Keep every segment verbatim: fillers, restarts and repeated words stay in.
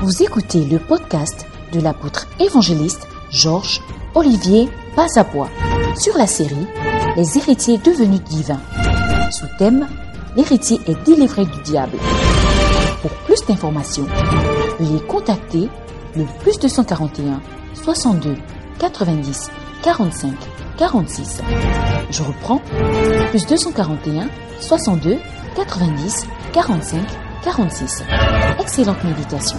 Vous écoutez le podcast de l'apôtre évangéliste Georges Olivier Bazabois sur la série Les héritiers devenus divins. Sous thème, l'héritier est délivré du diable. Pour plus d'informations, veuillez contacter le plus deux cent quarante et un soixante-deux quatre-vingt-dix quarante-cinq quarante-six. Je reprends, plus deux cent quarante et un soixante-deux quatre-vingt-dix quarante-cinq quarante-six. Excellente méditation.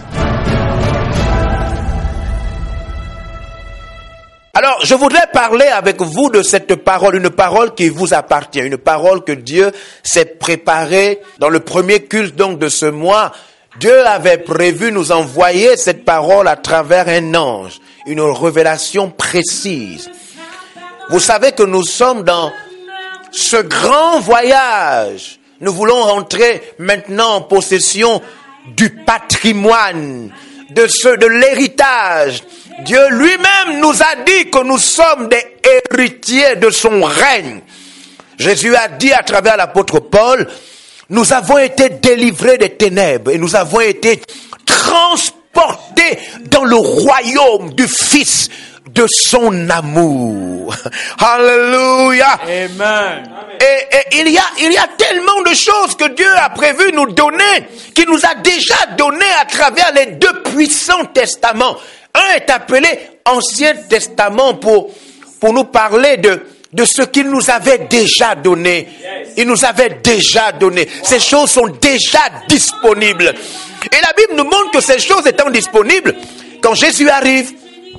Alors, je voudrais parler avec vous de cette parole, une parole qui vous appartient, une parole que Dieu s'est préparée dans le premier culte donc de ce mois. Dieu avait prévu nous envoyer cette parole à travers un ange, une révélation précise. Vous savez que nous sommes dans ce grand voyage. Nous voulons rentrer maintenant en possession du patrimoine, de ce, de l'héritage. Dieu lui-même nous a dit que nous sommes des héritiers de son règne. Jésus a dit à travers l'apôtre Paul, nous avons été délivrés des ténèbres et nous avons été transportés dans le royaume du Fils de son amour. Alléluia. Amen. Et, et il y a, il y a tellement de choses que Dieu a prévu nous donner, qu'il nous a déjà donné à travers les deux puissants testaments. Un est appelé Ancien Testament pour, pour nous parler de, de ce qu'il nous avait déjà donné. Il nous avait déjà donné. Ces choses sont déjà disponibles. Et la Bible nous montre que ces choses étant disponibles, quand Jésus arrive,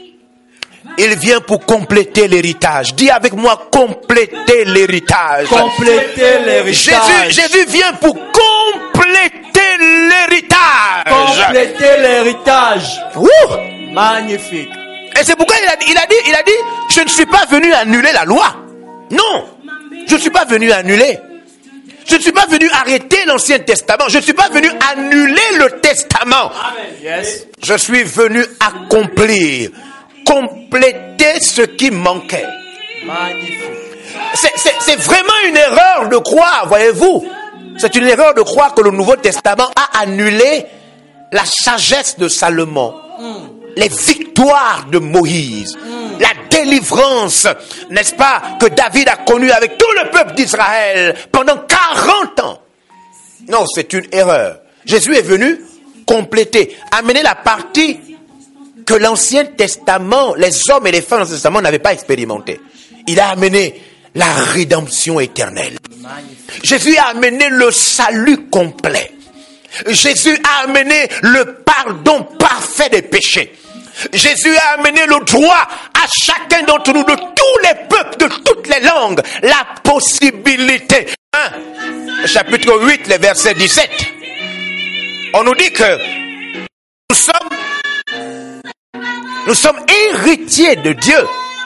il vient pour compléter l'héritage. Dis avec moi, compléter l'héritage. Compléter l'héritage. Jésus, Jésus vient pour compléter l'héritage. Compléter l'héritage. Ouh! Magnifique. Et c'est pourquoi il a, il a dit, il a dit, je ne suis pas venu annuler la loi. Non, je ne suis pas venu annuler. Je ne suis pas venu arrêter l'Ancien Testament. Je ne suis pas venu annuler le Testament. Amen. Yes. Je suis venu accomplir, compléter ce qui manquait. Magnifique. C'est, c'est, c'est vraiment une erreur de croire, voyez-vous. C'est une erreur de croire que le Nouveau Testament a annulé la sagesse de Salomon. Mm. Les victoires de Moïse, mm. la délivrance, n'est-ce pas, que David a connue avec tout le peuple d'Israël pendant quarante ans. Non, c'est une erreur. Jésus est venu compléter, amener la partie que l'Ancien Testament, les hommes et les femmes de l'Ancien Testament n'avaient pas expérimenté. Il a amené la rédemption éternelle. Magnifique. Jésus a amené le salut complet. Jésus a amené le pardon parfait des péchés. Jésus a amené le droit à chacun d'entre nous, de tous les peuples, de toutes les langues, la possibilité. Hein? Chapitre huit, le verset dix-sept. On nous dit que nous sommes, nous sommes héritiers de Dieu.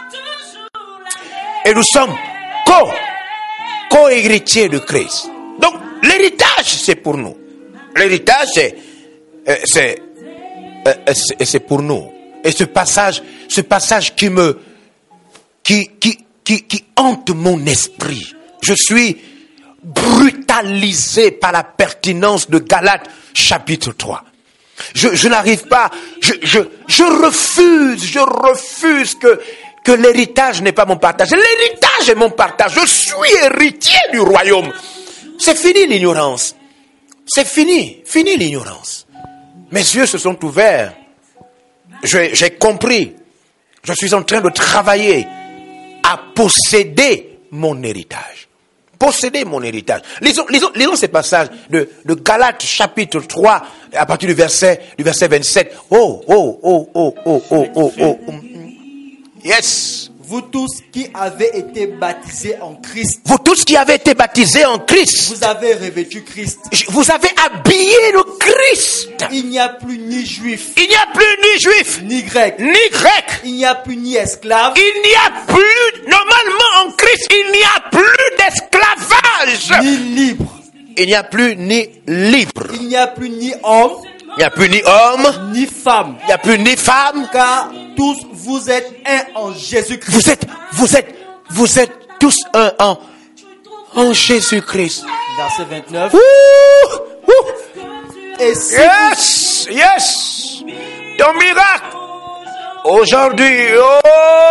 Et nous sommes co, co-héritiers de Christ. Donc, l'héritage, c'est pour nous. L'héritage, c'est, c'est, c'est, c'est pour nous. Et ce passage, ce passage qui me, qui, qui, qui, qui hante mon esprit. Je suis brutalisé par la pertinence de Galates chapitre trois. Je, je n'arrive pas, je, je, je refuse, je refuse que, que l'héritage n'est pas mon partage. L'héritage est mon partage. Je suis héritier du royaume. C'est fini l'ignorance. C'est fini, fini l'ignorance. Mes yeux se sont ouverts. Je, j'ai compris. Je suis en train de travailler à posséder mon héritage. Posséder mon héritage. Lisons, lisons, lisons ces passages de, de Galates chapitre trois, à partir du verset, du verset vingt-sept. Oh, oh, oh, oh, oh, oh, oh, oh. Yes. Vous tous qui avez été baptisés en Christ. Vous tous qui avez été baptisés en Christ. Vous avez revêtu Christ. Vous avez habillé le Christ. Il n'y a plus ni juif. Il n'y a plus ni juif. Ni grec. Ni grec. Il n'y a plus ni esclave. Il n'y a plus, normalement en Christ, il n'y a plus d'esclavage. Ni libre. Il n'y a plus ni libre. Il n'y a plus ni homme. Il n'y a plus ni homme. Ni femme. Il n'y a plus ni femme. Car tous vous êtes un en Jésus-Christ. Vous êtes, vous êtes, vous êtes tous un en, en Jésus-Christ. Verset vingt-neuf. Ouh, ouh. Et si Yes, yes. ton miracle. Aujourd'hui, oh,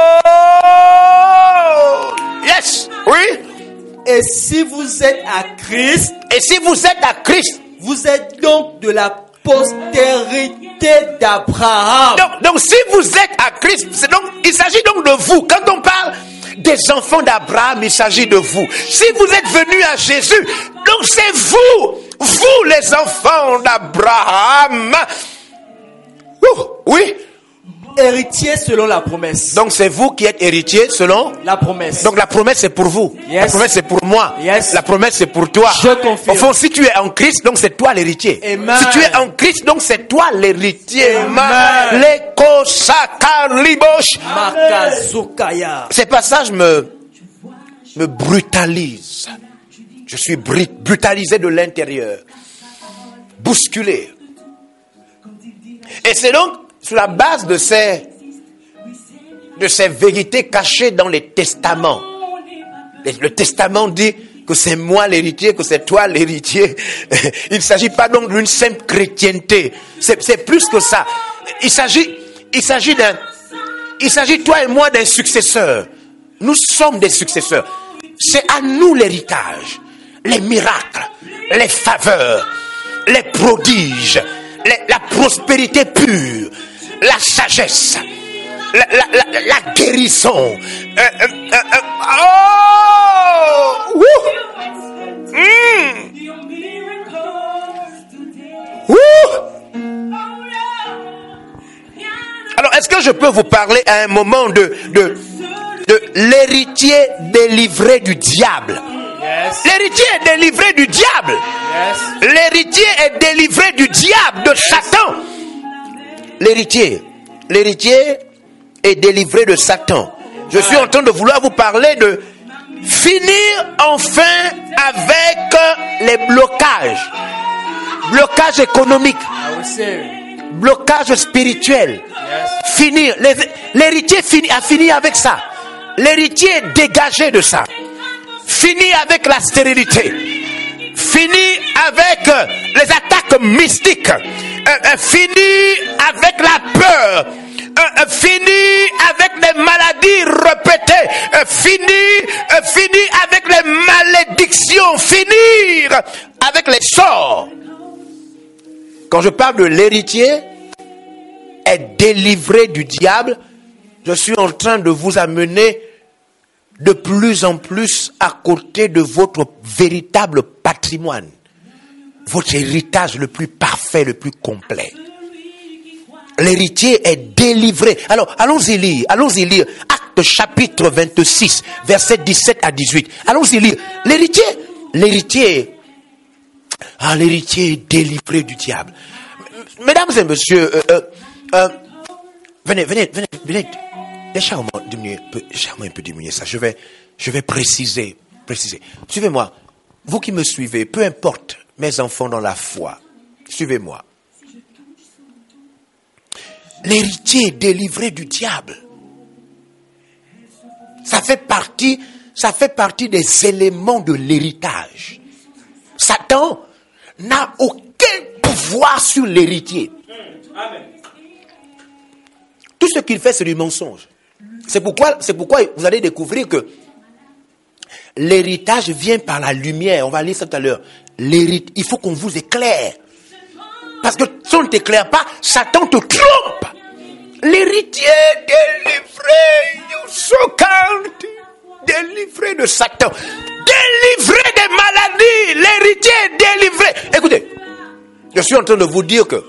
yes, oui. Et si vous êtes à Christ, et si vous êtes à Christ, vous êtes donc de la postérité d'Abraham. Donc, donc si vous êtes à Christ, c'est donc, il s'agit donc de vous. Quand on parle des enfants d'Abraham, il s'agit de vous. Si vous êtes venus à Jésus, donc c'est vous, vous les enfants d'Abraham. Ouh, oui. Héritier selon la promesse. Donc c'est vous qui êtes héritier selon la promesse. Donc la promesse c'est pour vous. Yes. La promesse c'est pour moi. Yes. La promesse c'est pour toi. Je confirme. Au fond, si tu es en Christ, donc c'est toi l'héritier. Amen. Si tu es en Christ, donc c'est toi l'héritier. Amen. Makazukaya. Ces passages me me brutalisent. Je suis brutalisé de l'intérieur, bousculé. Et c'est donc sur la base de ces, de ces vérités cachées dans les testaments. Le testament dit que c'est moi l'héritier, que c'est toi l'héritier. Il ne s'agit pas donc d'une simple chrétienté. C'est, c'est plus que ça. Il s'agit, il s'agit d'un, il s'agit toi et moi d'un successeur. Nous sommes des successeurs. C'est à nous l'héritage, les miracles, les faveurs, les prodiges, les, la prospérité pure, la sagesse, la, la, la, la guérison. Euh, euh, euh, euh, oh! Wouh! Mmh! Wouh! Alors, est-ce que je peux vous parler à un moment de, de, de l'héritier délivré du diable? Yes. L'héritier est délivré du diable. Yes. L'héritier est délivré du diable, de Satan. L'héritier, l'héritier est délivré de Satan. Je suis en train de vouloir vous parler de finir enfin avec les blocages. Blocage économique. Blocage spirituel. Yes. Finir. L'héritier fini, a fini avec ça. L'héritier est dégagé de ça. Fini avec la stérilité. Fini avec euh, les attaques mystiques. Euh, euh, fini avec la peur. Euh, euh, fini avec les maladies répétées. Euh, fini, euh, fini avec les malédictions. Finir avec les sorts. Quand je parle de l'héritier est délivré du diable, je suis en train de vous amener de plus en plus à côté de votre véritable patrimoine, votre héritage le plus parfait, le plus complet. L'héritier est délivré. Alors, allons-y lire, allons-y lire. Actes chapitre vingt-six, versets dix-sept à dix-huit. Allons-y lire. L'héritier, l'héritier, ah, l'héritier est délivré du diable. Mesdames et messieurs, euh, euh, euh, venez, venez, venez, venez. Laissez-moi diminuer, laissez-moi un peu diminuer ça. Je vais, je vais préciser, préciser. Suivez-moi. Vous qui me suivez, peu importe mes enfants dans la foi, suivez-moi. L'héritier est délivré du diable. Ça fait partie, ça fait partie des éléments de l'héritage. Satan n'a aucun pouvoir sur l'héritier. Amen. Tout ce qu'il fait, c'est du mensonge. C'est pourquoi, c'est pourquoi vous allez découvrir que l'héritage vient par la lumière. On va lire ça tout à l'heure. L'hérite, il faut qu'on vous éclaire. Parce que si on ne t'éclaire pas, Satan te trompe. L'héritier délivré, you so count, délivré de Satan, délivré des maladies. L'héritier est délivré. Écoutez, je suis en train de vous dire que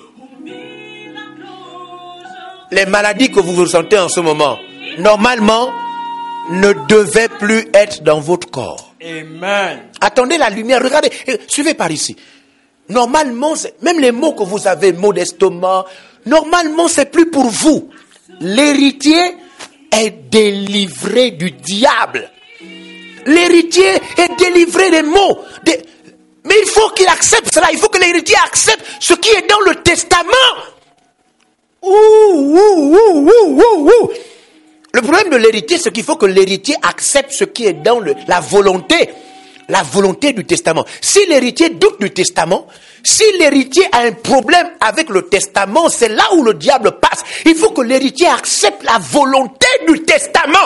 les maladies que vous ressentez en ce moment, normalement, ne devaient plus être dans votre corps. Amen. Attendez la lumière, regardez, suivez par ici. Normalement, même les mots que vous avez, mots d'estomac, normalement, c'est plus pour vous. L'héritier est délivré du diable. L'héritier est délivré des mots. Des... Mais il faut qu'il accepte cela. Il faut que l'héritier accepte ce qui est dans le testament. Ouh, ouh, ouh, ouh, ouh, ouh. Le problème de l'héritier, c'est qu'il faut que l'héritier accepte ce qui est dans le, la volonté. la volonté du testament. Si l'héritier doute du testament, si l'héritier a un problème avec le testament, c'est là où le diable passe. Il faut que l'héritier accepte la volonté du testament.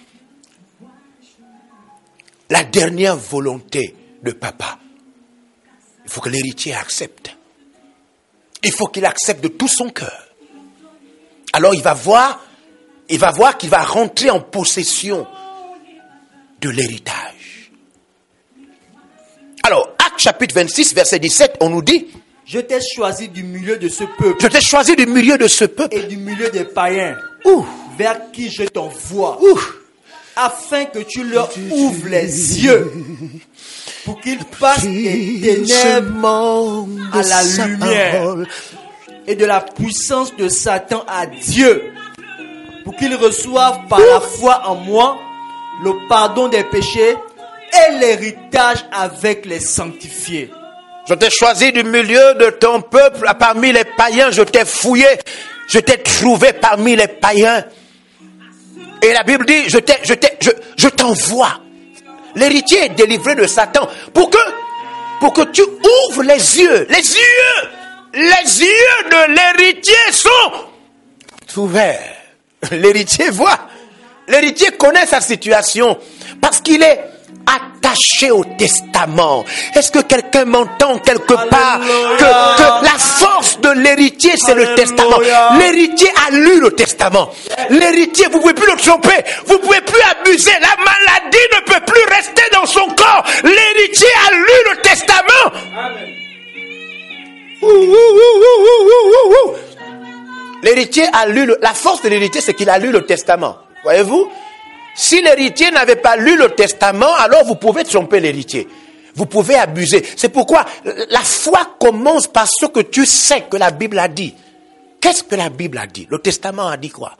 La dernière volonté de papa. Il faut que l'héritier accepte. Il faut qu'il accepte de tout son cœur. Alors il va voir, il va voir qu'il va rentrer en possession de l'héritage. Alors, Actes chapitre vingt-six, verset dix-sept, on nous dit, je t'ai choisi du milieu de ce peuple. Je t'ai choisi du milieu de ce peuple. Et du milieu des païens. Ouh. Vers qui je t'envoie. Ouh. Afin que tu leur ouvres les yeux. Pour qu'ils passent des ténèbres à la lumière. Et de la puissance de Satan à Dieu. Pour qu'ils reçoivent par la foi en moi le pardon des péchés et l'héritage avec les sanctifiés. Je t'ai choisi du milieu de ton peuple, parmi les païens, je t'ai fouillé, je t'ai trouvé parmi les païens. Et la Bible dit, je t'ai, je t'ai, je, je t'envoie. L'héritier est délivré de Satan pour que, pour que tu ouvres les yeux, les yeux, les yeux de l'héritier sont ouverts. L'héritier voit. L'héritier connaît sa situation parce qu'il est attaché au testament. Est-ce que quelqu'un m'entend quelque part que, que la force de l'héritier, c'est le testament. L'héritier a lu le testament. L'héritier, vous ne pouvez plus le tromper. Vous ne pouvez plus abuser. La maladie ne peut plus rester dans son corps. L'héritier a lu le testament. Ouh, ouh, ouh, ouh, ouh, ouh. L'héritier a lu, le, la force de l'héritier, c'est qu'il a lu le testament. Voyez-vous? Si l'héritier n'avait pas lu le testament, alors vous pouvez tromper l'héritier. Vous pouvez abuser. C'est pourquoi la foi commence par ce que tu sais que la Bible a dit. Qu'est-ce que la Bible a dit? Le testament a dit quoi?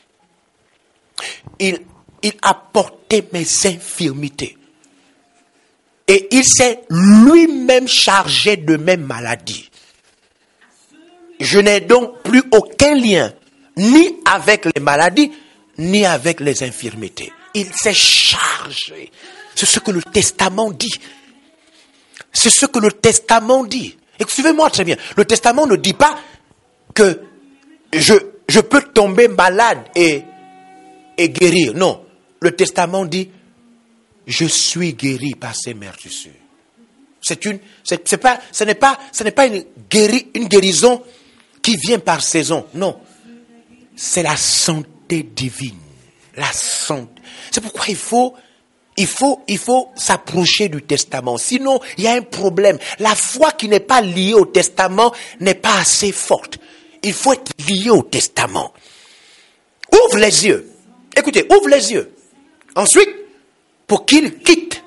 Il, il a porté mes infirmités. Et il s'est lui-même chargé de mes maladies. Je n'ai donc plus aucun lien, ni avec les maladies, ni avec les infirmités. Il s'est chargé. C'est ce que le testament dit. C'est ce que le testament dit. Et suivez-moi très bien. Le testament ne dit pas que je, je peux tomber malade et, et guérir. Non. Le testament dit, je suis guéri par ces meurtrissures. C'est une, c'est, c'est pas, ce n'est pas, ce n'est pas une, guéri, une guérison qui vient par saison. Non. C'est la santé divine. La santé. C'est pourquoi il faut, il faut, il faut s'approcher du testament. Sinon, il y a un problème. La foi qui n'est pas liée au testament n'est pas assez forte. Il faut être lié au testament. Ouvre les yeux. Écoutez, ouvre les yeux. Ensuite, pour qu'il quitte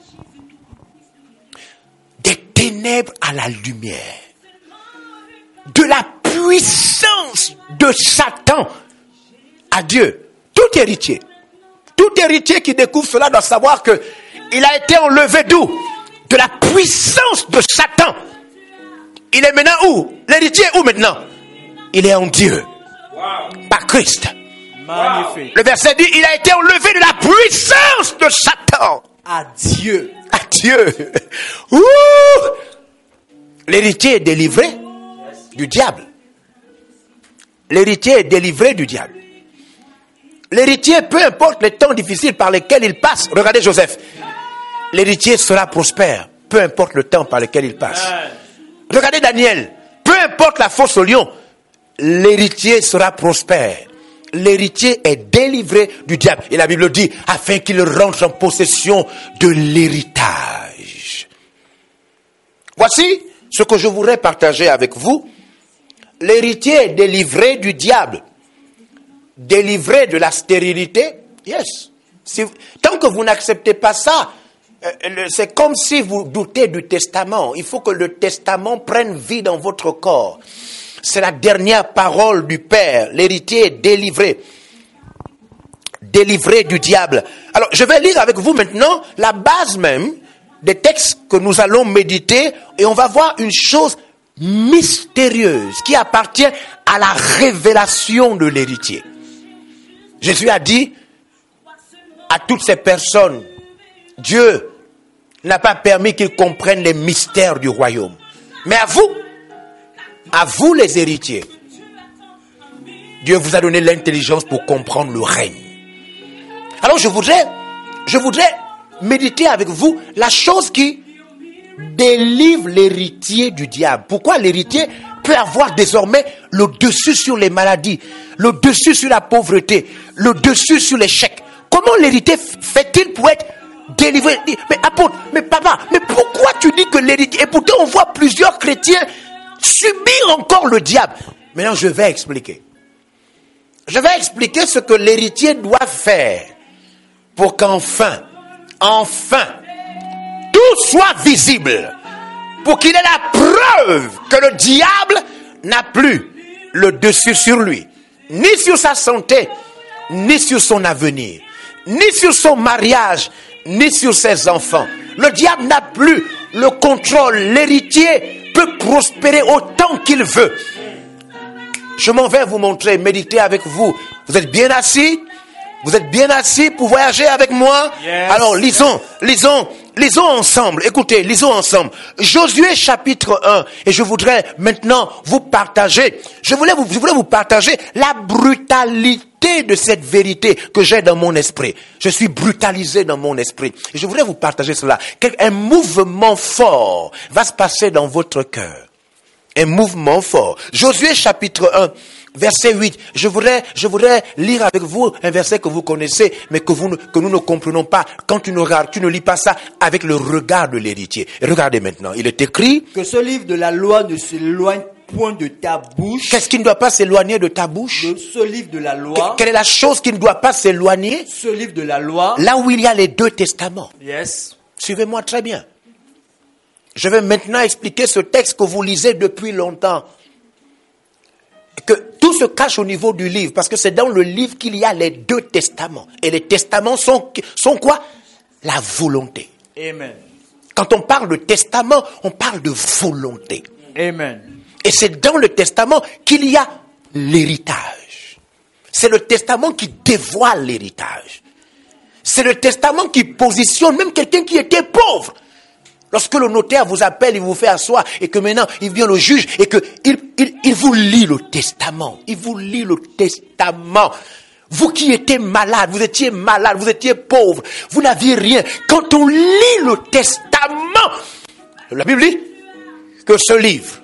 des ténèbres à la lumière. De la puissance de Satan à Dieu. Tout héritier, tout héritier qui découvre cela doit savoir que il a été enlevé d'où? De la puissance de Satan. Il est maintenant où? L'héritier est où maintenant? Il est en Dieu. Wow. Par Christ. Magnifique. Le verset dit, il a été enlevé de la puissance de Satan. À Dieu. À Dieu. Ouh. L'héritier est délivré du diable. L'héritier est délivré du diable. L'héritier, peu importe les temps difficiles par lesquels il passe. Regardez Joseph. L'héritier sera prospère, peu importe le temps par lequel il passe. Regardez Daniel. Peu importe la fosse au lion, l'héritier sera prospère. L'héritier est délivré du diable. Et la Bible dit, afin qu'il rentre en possession de l'héritage. Voici ce que je voudrais partager avec vous. L'héritier est délivré du diable. Délivré de la stérilité. Yes. Si, tant que vous n'acceptez pas ça, euh, c'est comme si vous doutez du testament. Il faut que le testament prenne vie dans votre corps. C'est la dernière parole du Père. L'héritier est délivré. Délivré du diable. Alors, je vais lire avec vous maintenant la base même des textes que nous allons méditer. Et on va voir une chose mystérieuse qui appartient à la révélation de l'héritier. Jésus a dit à toutes ces personnes, Dieu n'a pas permis qu'ils comprennent les mystères du royaume. Mais à vous, à vous les héritiers, Dieu vous a donné l'intelligence pour comprendre le règne. Alors je voudrais, je voudrais méditer avec vous la chose qui délivre l'héritier du diable. Pourquoi l'héritier peut avoir désormais le dessus sur les maladies, le dessus sur la pauvreté, le dessus sur l'échec. Comment l'héritier fait-il pour être délivré? Mais apôtre, mais papa, mais pourquoi tu dis que l'héritier... Et pourtant on voit plusieurs chrétiens subir encore le diable. Maintenant je vais expliquer. Je vais expliquer ce que l'héritier doit faire pour qu'enfin, enfin, tout soit visible. Pour qu'il ait la preuve que le diable n'a plus le dessus sur lui. Ni sur sa santé, ni sur son avenir. Ni sur son mariage, ni sur ses enfants. Le diable n'a plus le contrôle. L'héritier peut prospérer autant qu'il veut. Je m'en vais vous montrer, méditer avec vous. Vous êtes bien assis? Vous êtes bien assis pour voyager avec moi? Yes. Alors lisons, lisons, lisons ensemble. Écoutez, lisons ensemble. Josué chapitre un. Et je voudrais maintenant vous partager, je voulais vous, je voulais vous partager la brutalité de cette vérité que j'ai dans mon esprit. Je suis brutalisé dans mon esprit. Et je voudrais vous partager cela. Un mouvement fort va se passer dans votre cœur. Un mouvement fort. Josué chapitre un, verset huit. Je voudrais, je voudrais lire avec vous un verset que vous connaissez, mais que vous, que nous ne comprenons pas. Quand tu ne regardes, tu ne lis pas ça avec le regard de l'héritier. Regardez maintenant. Il est écrit que ce livre de la loi ne s'éloigne point de ta bouche. Qu'est-ce qui ne doit pas s'éloigner de ta bouche? De ce livre de la loi. Quelle est la chose qui ne doit pas s'éloigner? Ce livre de la loi. Là où il y a les deux testaments. Yes. Suivez-moi très bien. Je vais maintenant expliquer ce texte que vous lisez depuis longtemps. Que tout se cache au niveau du livre, parce que c'est dans le livre qu'il y a les deux testaments. Et les testaments sont, sont quoi? La volonté. Amen. Quand on parle de testament, on parle de volonté. Amen. Et c'est dans le testament qu'il y a l'héritage. C'est le testament qui dévoile l'héritage. C'est le testament qui positionne même quelqu'un qui était pauvre. Lorsque le notaire vous appelle, il vous fait asseoir et que maintenant il vient le juge et que il, il, il vous lit le testament. Il vous lit le testament. Vous qui étiez malade, vous étiez malade, vous étiez pauvre, vous n'aviez rien. Quand on lit le testament, la Bible dit que ce livre,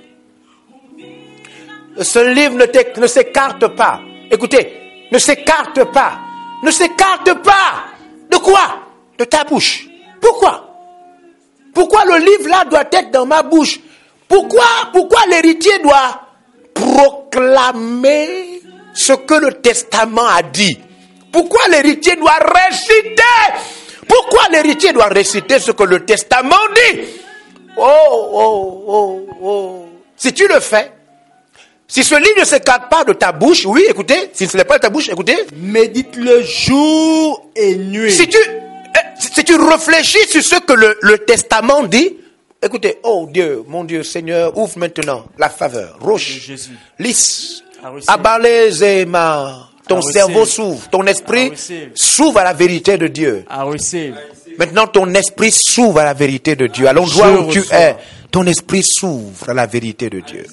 ce livre ne, ne s'écarte pas. Écoutez, ne s'écarte pas. Ne s'écarte pas. De quoi? De ta bouche. Pourquoi? Pourquoi le livre là doit être dans ma bouche? Pourquoi, pourquoi l'héritier doit proclamer ce que le testament a dit? Pourquoi l'héritier doit réciter? Pourquoi l'héritier doit réciter ce que le testament dit? Oh, oh, oh, oh. Si tu le fais, si ce livre ne s'écarte pas de ta bouche, oui, écoutez, si ce n'est pas de ta bouche, écoutez. Médite-le jour et nuit. Si tu... Si tu réfléchis sur ce que le, le testament dit, écoutez, oh Dieu, mon Dieu, Seigneur, ouvre maintenant la faveur. Roche, Jésus. lisse, abalezema, ton cerveau s'ouvre, ton esprit s'ouvre à la vérité de Dieu. Maintenant, ton esprit s'ouvre à la vérité de Dieu. À l'endroit où tu es, ton esprit s'ouvre à la vérité de Dieu.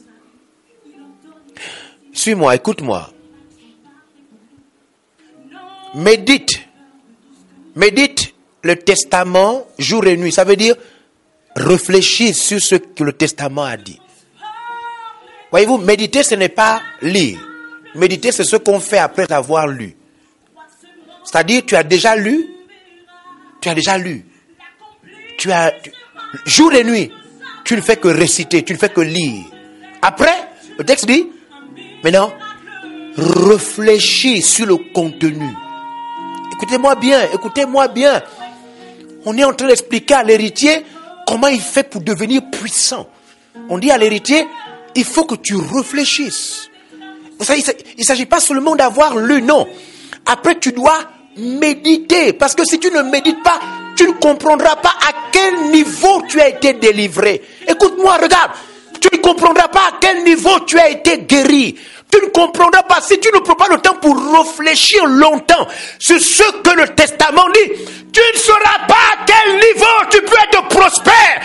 Suis-moi, écoute-moi. Médite. Médite le testament jour et nuit. Ça veut dire réfléchir sur ce que le testament a dit. Voyez-vous, méditer, ce n'est pas lire. Méditer, c'est ce qu'on fait après avoir lu. C'est-à-dire, tu as déjà lu. Tu as déjà lu. Tu as, tu, jour et nuit, tu ne fais que réciter, tu ne fais que lire. Après, le texte dit, maintenant, réfléchis sur le contenu. Écoutez-moi bien, écoutez-moi bien. On est en train d'expliquer à l'héritier comment il fait pour devenir puissant. On dit à l'héritier, il faut que tu réfléchisses. Vous savez, il ne s'agit pas seulement d'avoir lu, non. Après, tu dois méditer. Parce que si tu ne médites pas, tu ne comprendras pas à quel niveau tu as été délivré. Écoute-moi, regarde. Tu ne comprendras pas à quel niveau tu as été guéri. Tu ne comprendras pas. Si tu ne prends pas le temps pour réfléchir longtemps sur ce que le testament dit, Tu ne sauras pas à quel niveau tu peux être prospère.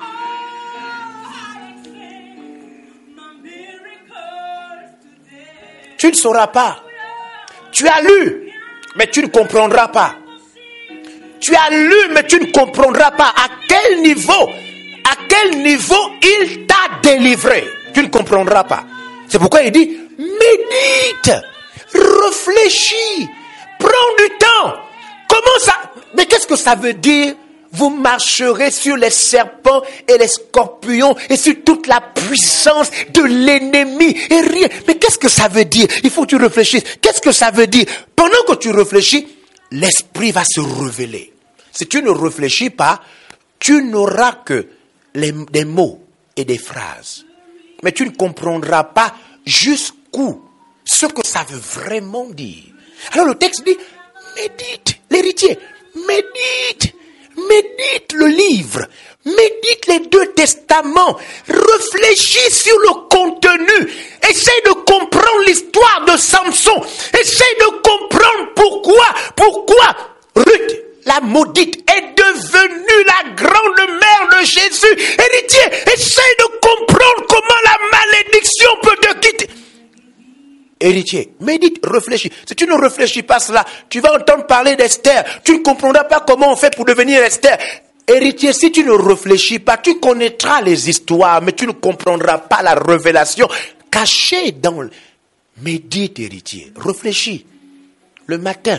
Tu ne sauras pas. Tu as lu, mais tu ne comprendras pas. Tu as lu, mais tu ne comprendras pas à quel niveau, à quel niveau il t'a délivré. Tu ne comprendras pas. C'est pourquoi il dit, médite, réfléchis, prends du temps. Comment ça? Mais qu'est-ce que ça veut dire? Vous marcherez sur les serpents et les scorpions et sur toute la puissance de l'ennemi et rien. Mais qu'est-ce que ça veut dire? Il faut que tu réfléchisses. Qu'est-ce que ça veut dire? Pendant que tu réfléchis, l'esprit va se révéler. Si tu ne réfléchis pas, tu n'auras que les, des mots et des phrases. Mais tu ne comprendras pas jusqu'où, ce que ça veut vraiment dire. Alors le texte dit, médite, l'héritier, médite. Médite le livre, médite les deux testaments, réfléchis sur le contenu, essaye de comprendre l'histoire de Samson, essaye de comprendre pourquoi, pourquoi Ruth, la maudite, est devenue la grande mère de Jésus. Héritier, essaye de comprendre comment la malédiction peut te quitter. Héritier, médite, réfléchis. Si tu ne réfléchis pas cela, tu vas entendre parler d'Esther. Tu ne comprendras pas comment on fait pour devenir Esther. Héritier, si tu ne réfléchis pas, tu connaîtras les histoires, mais tu ne comprendras pas la révélation cachée dans le... Médite, héritier, réfléchis. Le matin,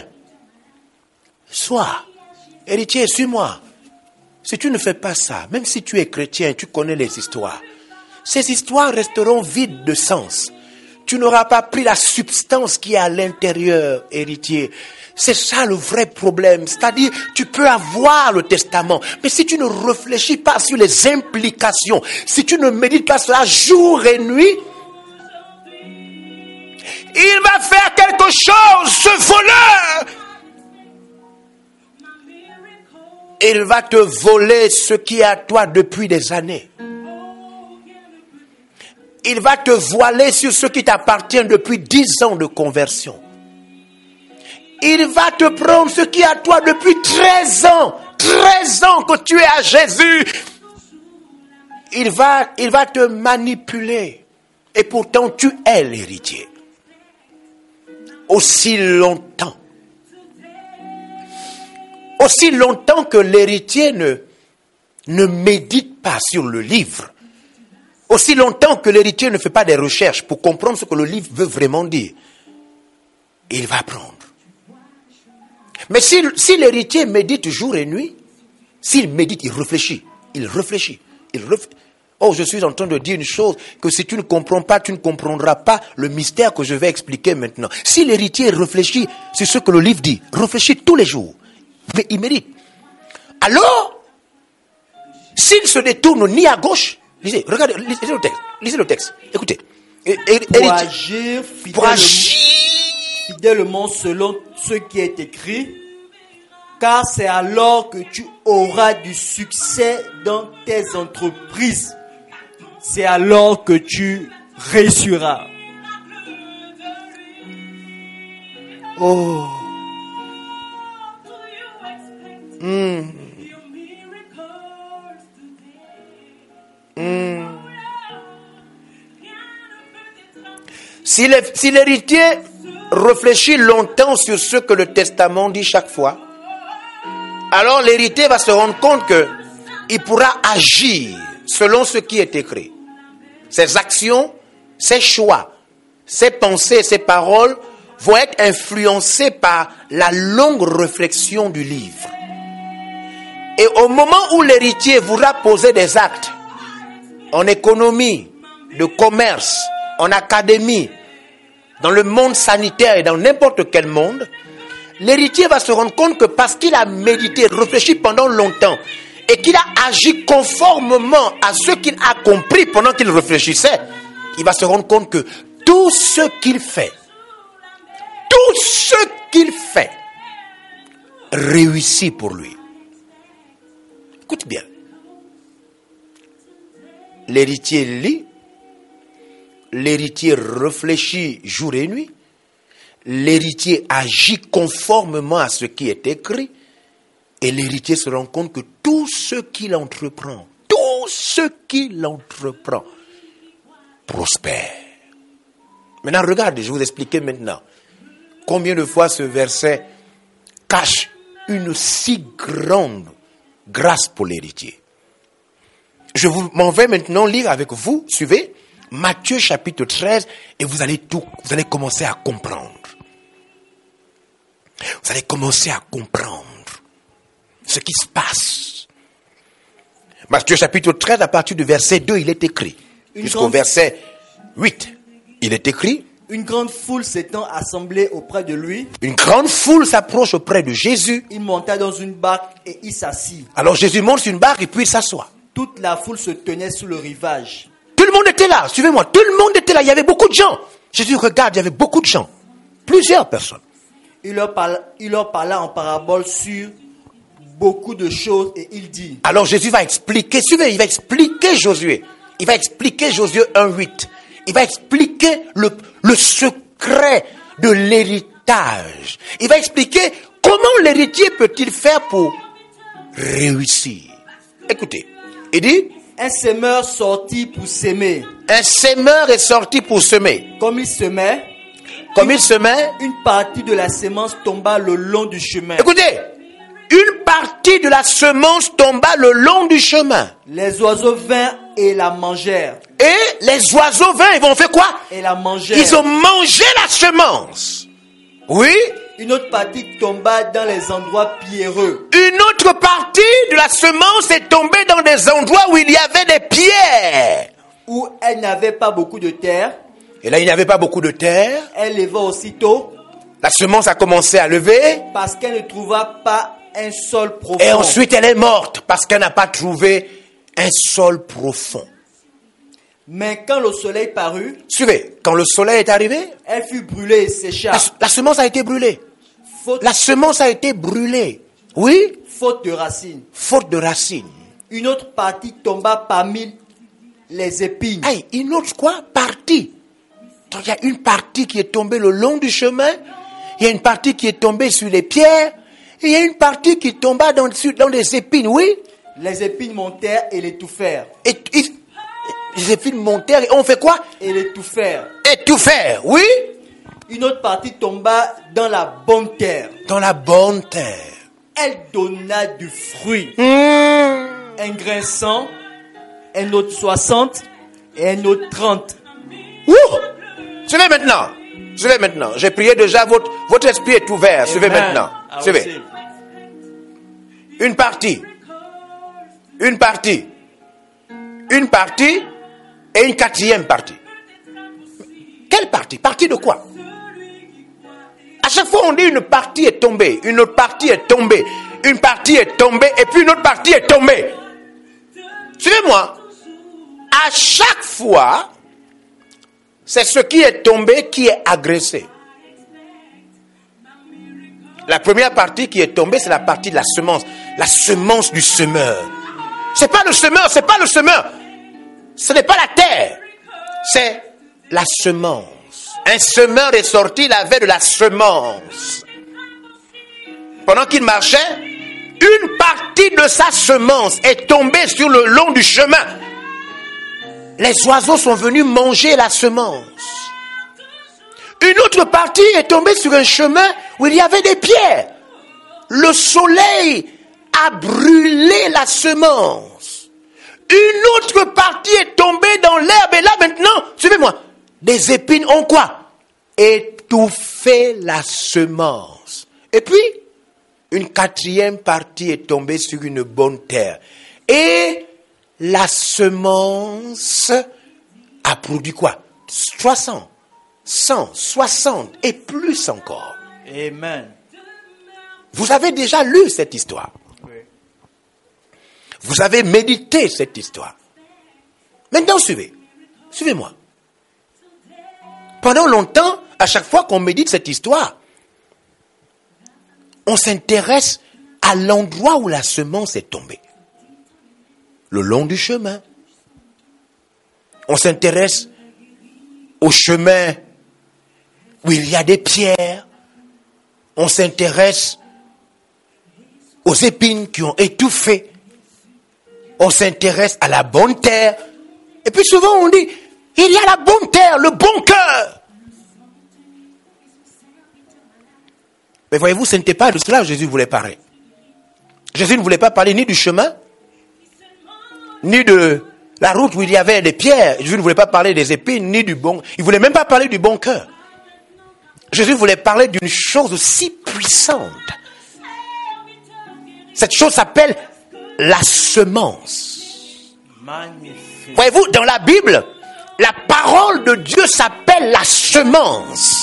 soir, héritier, suis-moi. Si tu ne fais pas ça, même si tu es chrétien, tu connais les histoires, ces histoires resteront vides de sens. Tu n'auras pas pris la substance qui est à l'intérieur, héritier. C'est ça le vrai problème. C'est-à-dire, tu peux avoir le testament, mais si tu ne réfléchis pas sur les implications, si tu ne médites pas cela jour et nuit, il va faire quelque chose, ce voleur. Il va te voler ce qui est à toi depuis des années. Il va te voiler sur ce qui t'appartient depuis dix ans de conversion. Il va te prendre ce qui est à toi depuis treize ans. treize ans que tu es à Jésus. Il va, il va te manipuler. Et pourtant, tu es l'héritier. Aussi longtemps. Aussi longtemps que l'héritier ne, ne médite pas sur le livre. Aussi longtemps que l'héritier ne fait pas des recherches pour comprendre ce que le livre veut vraiment dire, il va prendre. Mais si, si l'héritier médite jour et nuit, s'il médite, il réfléchit, il réfléchit, il réfléchit. Oh, je suis en train de dire une chose, que si tu ne comprends pas, tu ne comprendras pas le mystère que je vais expliquer maintenant. Si l'héritier réfléchit sur ce que le livre dit, réfléchit tous les jours, mais il médite. Alors, s'il se détourne ni à gauche, lisez, regardez, lisez le texte. Lisez le texte. Écoutez. Pour agir fidèlement, pour agir fidèlement selon ce qui est écrit, car c'est alors que tu auras du succès dans tes entreprises. C'est alors que tu réussiras. Oh. Mm. Mm. Si, les, si l'héritier réfléchit longtemps sur ce que le testament dit chaque fois, alors l'héritier va se rendre compte que il pourra agir selon ce qui est écrit. Ses actions, ses choix, ses pensées, ses paroles vont être influencées par la longue réflexion du livre. Et au moment où l'héritier voudra poser des actes en économie, de commerce, en académie, dans le monde sanitaire et dans n'importe quel monde, l'héritier va se rendre compte que parce qu'il a médité, réfléchi pendant longtemps et qu'il a agi conformément à ce qu'il a compris pendant qu'il réfléchissait, il va se rendre compte que tout ce qu'il fait, tout ce qu'il fait réussit pour lui. Écoute bien. L'héritier lit, l'héritier réfléchit jour et nuit, l'héritier agit conformément à ce qui est écrit, Et l'héritier se rend compte que tout ce qu'il entreprend, tout ce qu'il entreprend, prospère. Maintenant, regardez, je vais vous expliquer maintenant combien de fois ce verset cache une si grande grâce pour l'héritier. Je vous, m'en vais maintenant lire avec vous, suivez, Matthieu chapitre treize, et vous allez tout, vous allez commencer à comprendre. Vous allez commencer à comprendre ce qui se passe. Matthieu chapitre treize, à partir du verset deux, il est écrit. Une jusqu'au grande... verset huit, il est écrit. Une grande foule s'étant assemblée auprès de lui. Une grande foule s'approche auprès de Jésus. Il monta dans une barque et il s'assit. Alors Jésus monte sur une barque et puis il s'assoit. Toute la foule se tenait sous le rivage. Tout le monde était là, suivez-moi. Tout le monde était là, il y avait beaucoup de gens. Jésus regarde, il y avait beaucoup de gens. Plusieurs personnes. Il leur parla, il leur parla en parabole sur beaucoup de choses et il dit. Alors Jésus va expliquer, suivez, il va expliquer Josué. Il va expliquer Josué un huit. Il va expliquer le, le secret de l'héritage. Il va expliquer comment l'héritier peut-il faire pour réussir. Écoutez, il dit. Un semeur sortit pour s'aimer. Un semeur est sorti pour semer. Comme il semait. Comme il semait. Une partie de la semence tomba le long du chemin. Écoutez. Une partie de la semence tomba le long du chemin. Les oiseaux vinrent et la mangèrent. Et les oiseaux vinrent, ils vont faire quoi? Et la mangèrent. Ils ont mangé la semence. Oui. Une autre partie tomba dans les endroits pierreux. Une autre partie de la semence est tombée dans des endroits où il y avait des pierres. Où elle n'avait pas beaucoup de terre. Et là, il n'y avait pas beaucoup de terre. Elle leva aussitôt. La semence a commencé à lever. Parce qu'elle ne trouva pas un sol profond. Et ensuite, elle est morte parce qu'elle n'a pas trouvé un sol profond. Mais quand le soleil parut, suivez, quand le soleil est arrivé, elle fut brûlée et sécha. La, la semence a été brûlée. Faute, la semence a été brûlée. Oui. Faute de racines. Faute de racines. Une autre partie tomba parmi les épines. Hey, une autre quoi? Partie. Donc il y a une partie qui est tombée le long du chemin. Il y a une partie qui est tombée sur les pierres. Et il y a une partie qui tomba dans, dans les épines, oui. Les épines montèrent et l'étouffèrent. Et, et, les épines montèrent et on fait quoi? Et l'étouffèrent. Étouffer, oui. Une autre partie tomba dans la bonne terre. Dans la bonne terre. Elle donna du fruit. Mmh. Un grain cent, un autre soixante et un autre trente. Ouh! Suivez maintenant. Suivez maintenant. J'ai prié déjà, votre, votre esprit est ouvert. Amen. Suivez maintenant. Ah, Suivez. Aussi. Une partie. Une partie. Une partie et une quatrième partie. Quelle partie? Partie de quoi? À chaque fois on dit une partie est tombée, une autre partie est tombée, une partie est tombée et puis une autre partie est tombée. Suivez-moi. À chaque fois, c'est ce qui est tombé qui est agressé. La première partie qui est tombée, c'est la partie de la semence. La semence du semeur. C'est pas le semeur, c'est pas le semeur. Ce n'est pas la terre. C'est la semence. Un semeur est sorti, il avait de la semence. Pendant qu'il marchait, une partie de sa semence est tombée sur le long du chemin. Les oiseaux sont venus manger la semence. Une autre partie est tombée sur un chemin où il y avait des pierres. Le soleil a brûlé la semence. Une autre partie est tombée dans l'herbe. Et là maintenant, suivez-moi, des épines ont quoi? Étouffé la semence. Et puis, une quatrième partie est tombée sur une bonne terre. Et la semence a produit quoi? soixante, cent, soixante et plus encore. Amen. Vous avez déjà lu cette histoire. Oui. Vous avez médité cette histoire. Maintenant, suivez. Suivez-moi. Pendant longtemps, à chaque fois qu'on médite cette histoire, on s'intéresse à l'endroit où la semence est tombée. Le long du chemin. On s'intéresse au chemin où il y a des pierres. On s'intéresse aux épines qui ont étouffé. On s'intéresse à la bonne terre. Et puis souvent on dit, il y a la bonne terre, le bon cœur. Mais voyez-vous, ce n'était pas de cela que Jésus voulait parler. Jésus ne voulait pas parler ni du chemin, ni de la route où il y avait des pierres. Jésus ne voulait pas parler des épines, ni du bon... Il ne voulait même pas parler du bon cœur. Jésus voulait parler d'une chose aussi puissante. Cette chose s'appelle la semence. Magnifique. Voyez-vous, dans la Bible, la parole de Dieu s'appelle la semence.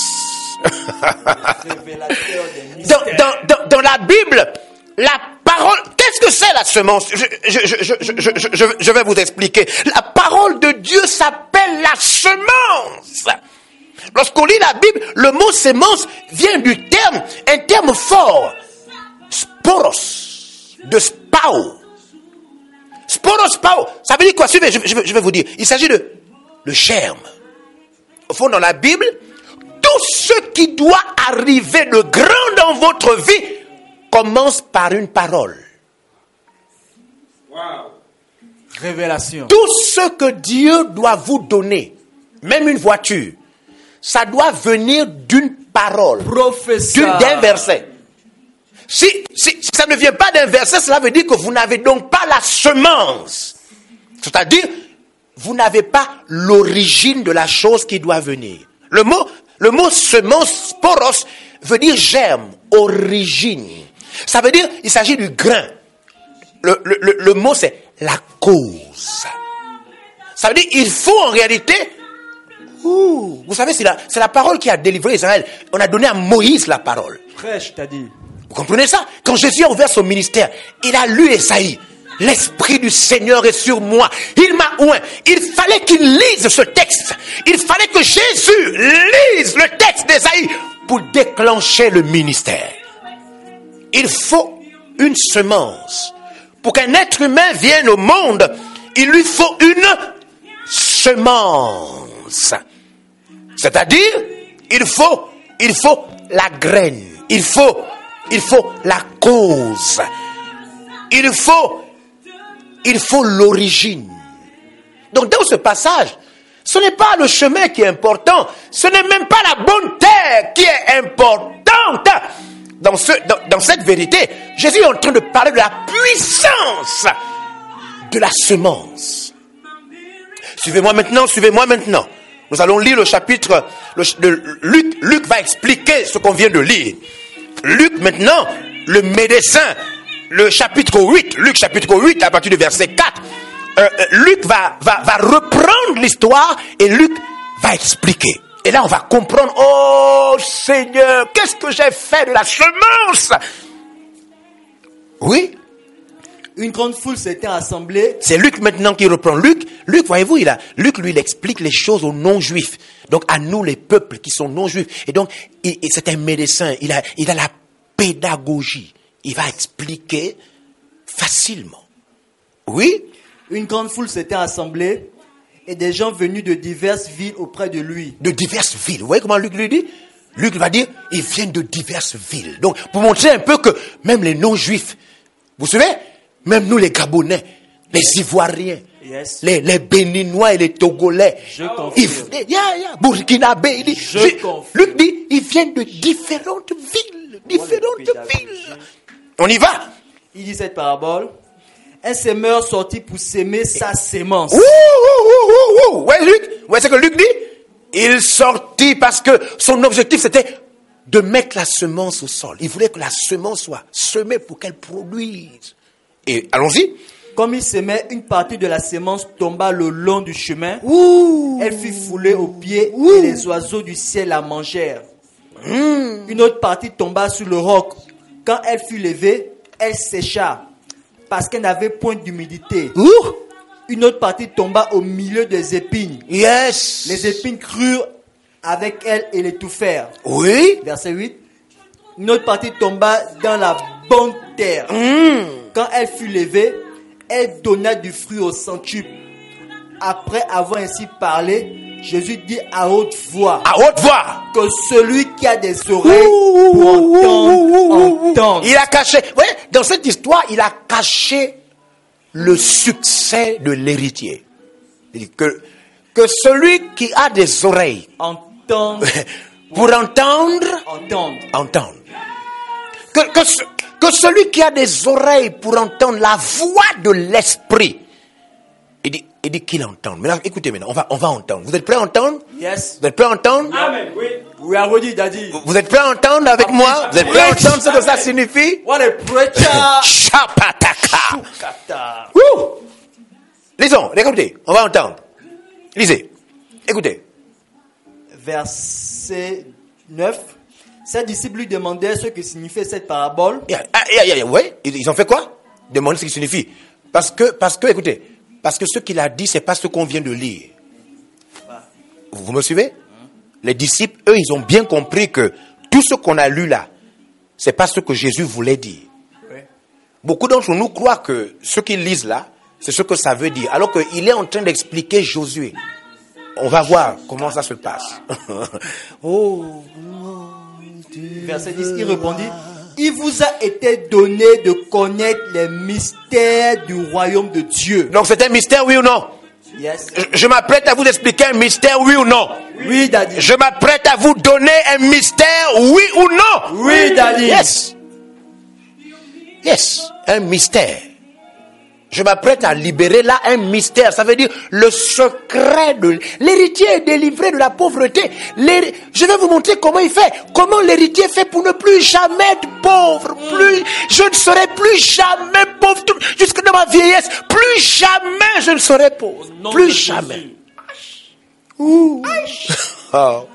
Dans, dans, dans, dans la Bible, la parole... Qu'est-ce que c'est la semence? je, je, je, je, je, je, je vais vous expliquer. La parole de Dieu s'appelle la semence. Lorsqu'on lit la Bible, le mot semence vient du terme, un terme fort, sporos, de spao. Sporos, spao, ça veut dire quoi? Suivez, je, je, je vais vous dire. Il s'agit de le germe. Au fond, dans la Bible, tout ce qui doit arriver de grand dans votre vie commence par une parole. Wow. Révélation. Tout ce que Dieu doit vous donner, même une voiture, ça doit venir d'une parole, Professeur. d'un verset. Si, si, si ça ne vient pas d'un verset, cela veut dire que vous n'avez donc pas la semence. C'est-à-dire, vous n'avez pas l'origine de la chose qui doit venir. Le mot, le mot semence, sporos, veut dire germe, origine. Ça veut dire, il s'agit du grain. Le, le, le, le mot, c'est la cause. Ça veut dire, il faut en réalité... Ouh, vous savez, c'est la, c'est la parole qui a délivré Israël. On a donné à Moïse la parole. Prêche, t'as dit. Vous comprenez ça? Quand Jésus a ouvert son ministère, il a lu Esaïe. L'Esprit du Seigneur est sur moi. Il m'a oint. Il fallait qu'il lise ce texte. Il fallait que Jésus lise le texte d'Esaïe pour déclencher le ministère. Il faut une semence. Pour qu'un être humain vienne au monde, il lui faut une semence. C'est-à-dire, il faut, il faut la graine. Il faut, il faut la cause. Il faut, il faut l'origine. Donc, dans ce passage, ce n'est pas le chemin qui est important. Ce n'est même pas la bonne terre qui est importante. Dans, ce, dans, dans cette vérité, Jésus est en train de parler de la puissance de la semence. Suivez-moi maintenant, suivez-moi maintenant. Nous allons lire le chapitre le, de Luc. Luc va expliquer ce qu'on vient de lire. Luc maintenant, le médecin, le chapitre huit, Luc chapitre huit, à partir du verset quatre. Euh, Luc va, va, va reprendre l'histoire et Luc va expliquer. Et là, on va comprendre, oh Seigneur, qu'est-ce que j'ai fait de la semence? Oui. Une grande foule s'était assemblée. C'est Luc maintenant qui reprend. Luc, Luc, voyez-vous, il a, Luc, lui, il explique les choses aux non-juifs. Donc, à nous, les peuples qui sont non-juifs. Et donc, il, c'est un médecin. Il a, il a la pédagogie. Il va expliquer facilement. Oui. Une grande foule s'était assemblée et des gens venus de diverses villes auprès de lui. De diverses villes. Vous voyez comment Luc lui dit? Luc va dire, ils viennent de diverses villes. Donc, pour montrer un peu que même les non-juifs, vous savez, même nous les Gabonais, les Ivoiriens, yes. les, les Béninois et les Togolais, je confirme. Ils, yeah, yeah, Burkinabé, il dit, je je, confirme. Luc dit, ils viennent de différentes villes, différentes villes. On y va. Il dit cette parabole. Un semeur sorti pour s'aimer sa sémence. Ouh, ouh, ouh, ouh, ouh. Ouais, Luc, ouais, c'est ce que Luc dit. Il sortit parce que son objectif c'était de mettre la semence au sol. Il voulait que la semence soit semée pour qu'elle produise. Et allons-y. Comme il s'aimait, une partie de la sémence tomba le long du chemin. Ouh. Elle fut foulée aux pieds Ouh. et les oiseaux du ciel la mangèrent. Mmh. Une autre partie tomba sur le roc. Quand elle fut levée, elle sécha parce qu'elle n'avait point d'humidité. Ouh. Une autre partie tomba au milieu des épines. Yes. Les épines crurent avec elle et l'étouffèrent. Oui. Verset huit. Une autre partie tomba dans la bonne terre. Mmh. Quand elle fut levée, elle donna du fruit au centuple. Après avoir ainsi parlé, Jésus dit à haute voix. À haute voix. Que celui qui a des oreilles pour entendre, entende. Il a caché. Vous voyez, dans cette histoire, il a caché le succès de l'héritier. Il dit que, que celui qui a des oreilles entendre, pour entendre, entendre. entendre. Que, que, ce, que celui qui a des oreilles pour entendre la voix de l'esprit. Il dit, il dit qu'il entende. Maintenant, écoutez maintenant, on va, on va entendre. Vous êtes prêts à entendre? Yes. Vous êtes prêts à entendre? Amen. Oui. We are ready, Daddy. Vous, vous êtes prêts à entendre avec moi? Vous êtes prêts à entendre ce que ça signifie? What a preacher. Chapataka. Shukata. Wouh! Lisons, écoutez, on va entendre. Lisez, écoutez. Verset neuf. Ses disciples lui demandaient ce que signifiait cette parabole. Yeah, yeah, yeah, yeah, ouais, ils ont fait quoi? Demander ce qui signifie. Parce que, parce que, écoutez, parce que ce qu'il a dit, c'est pas ce qu'on vient de lire. Vous me suivez? Les disciples, eux, ils ont bien compris que tout ce qu'on a lu là, c'est pas ce que Jésus voulait dire. Oui. Beaucoup d'entre nous croient que ce qu'ils lisent là, c'est ce que ça veut dire. Alors qu'il est en train d'expliquer Josué. On va voir comment ça se passe. Oh, verset dix, il répondit, il vous a été donné de connaître les mystères du royaume de Dieu. Donc c'est un mystère, oui ou non? Yes. Je, je m'apprête à vous expliquer un mystère, oui ou non? Oui, Daddy. Je m'apprête à vous donner un mystère, oui ou non? Oui, Daddy. Yes. Yes, un mystère. Je m'apprête à libérer là un mystère. Ça veut dire le secret de l'héritier est délivré de la pauvreté. L'héri... Je vais vous montrer comment il fait. Comment l'héritier fait pour ne plus jamais être pauvre. Plus, je ne serai plus jamais pauvre. Jusque dans ma vieillesse, plus jamais je ne serai pauvre. Non, plus jamais. Ouh. Oh.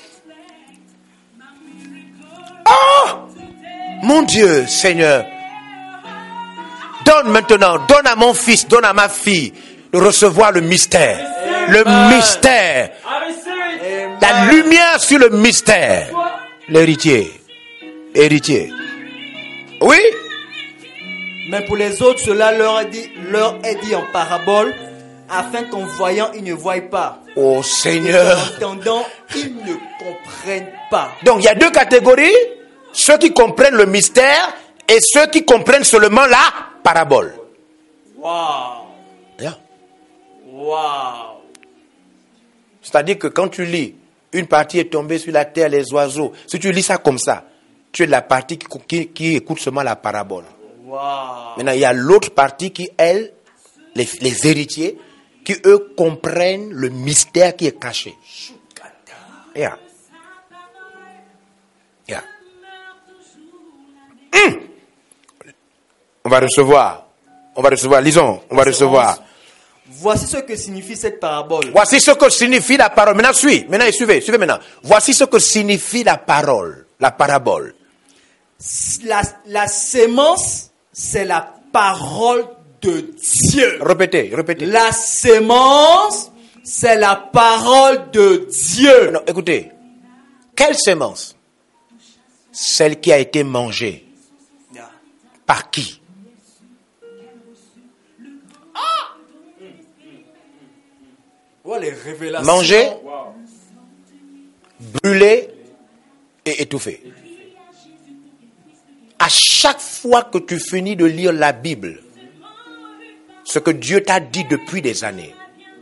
Oh, mon Dieu, Seigneur. Donne maintenant, donne à mon fils, donne à ma fille de recevoir le mystère. Le mystère. La lumière sur le mystère. L'héritier. Héritier. Oui? Mais pour les autres, cela leur est dit, leur est dit en parabole, afin qu'en voyant, ils ne voient pas. Oh Seigneur. Et en entendant, ils ne comprennent pas. Donc il y a deux catégories. Ceux qui comprennent le mystère et ceux qui comprennent seulement la parabole. Wow. Yeah. Wow. C'est-à-dire que quand tu lis, une partie est tombée sur la terre, les oiseaux. Si tu lis ça comme ça, tu es de la partie qui, qui, qui écoute seulement la parabole. Wow. Maintenant, il y a l'autre partie qui, elle, les, les héritiers, qui eux comprennent le mystère qui est caché. Yeah. Yeah. Hum. On va recevoir. On va recevoir. Lisons. On va recevoir. Voici ce que signifie cette parabole. Voici ce que signifie la parole. Maintenant, suis. Maintenant, suivez. Suivez maintenant. Voici ce que signifie la parole. La parabole. La, la sémence, c'est la parole de Dieu. Répétez. Répétez. La sémence, c'est la parole de Dieu. Non, écoutez. Quelle sémence? Celle qui a été mangée. Yeah. Par qui? Ah! Oh, les révélations. Mangée, wow. Brûlée et étouffée. À chaque fois que tu finis de lire la Bible, ce que Dieu t'a dit depuis des années,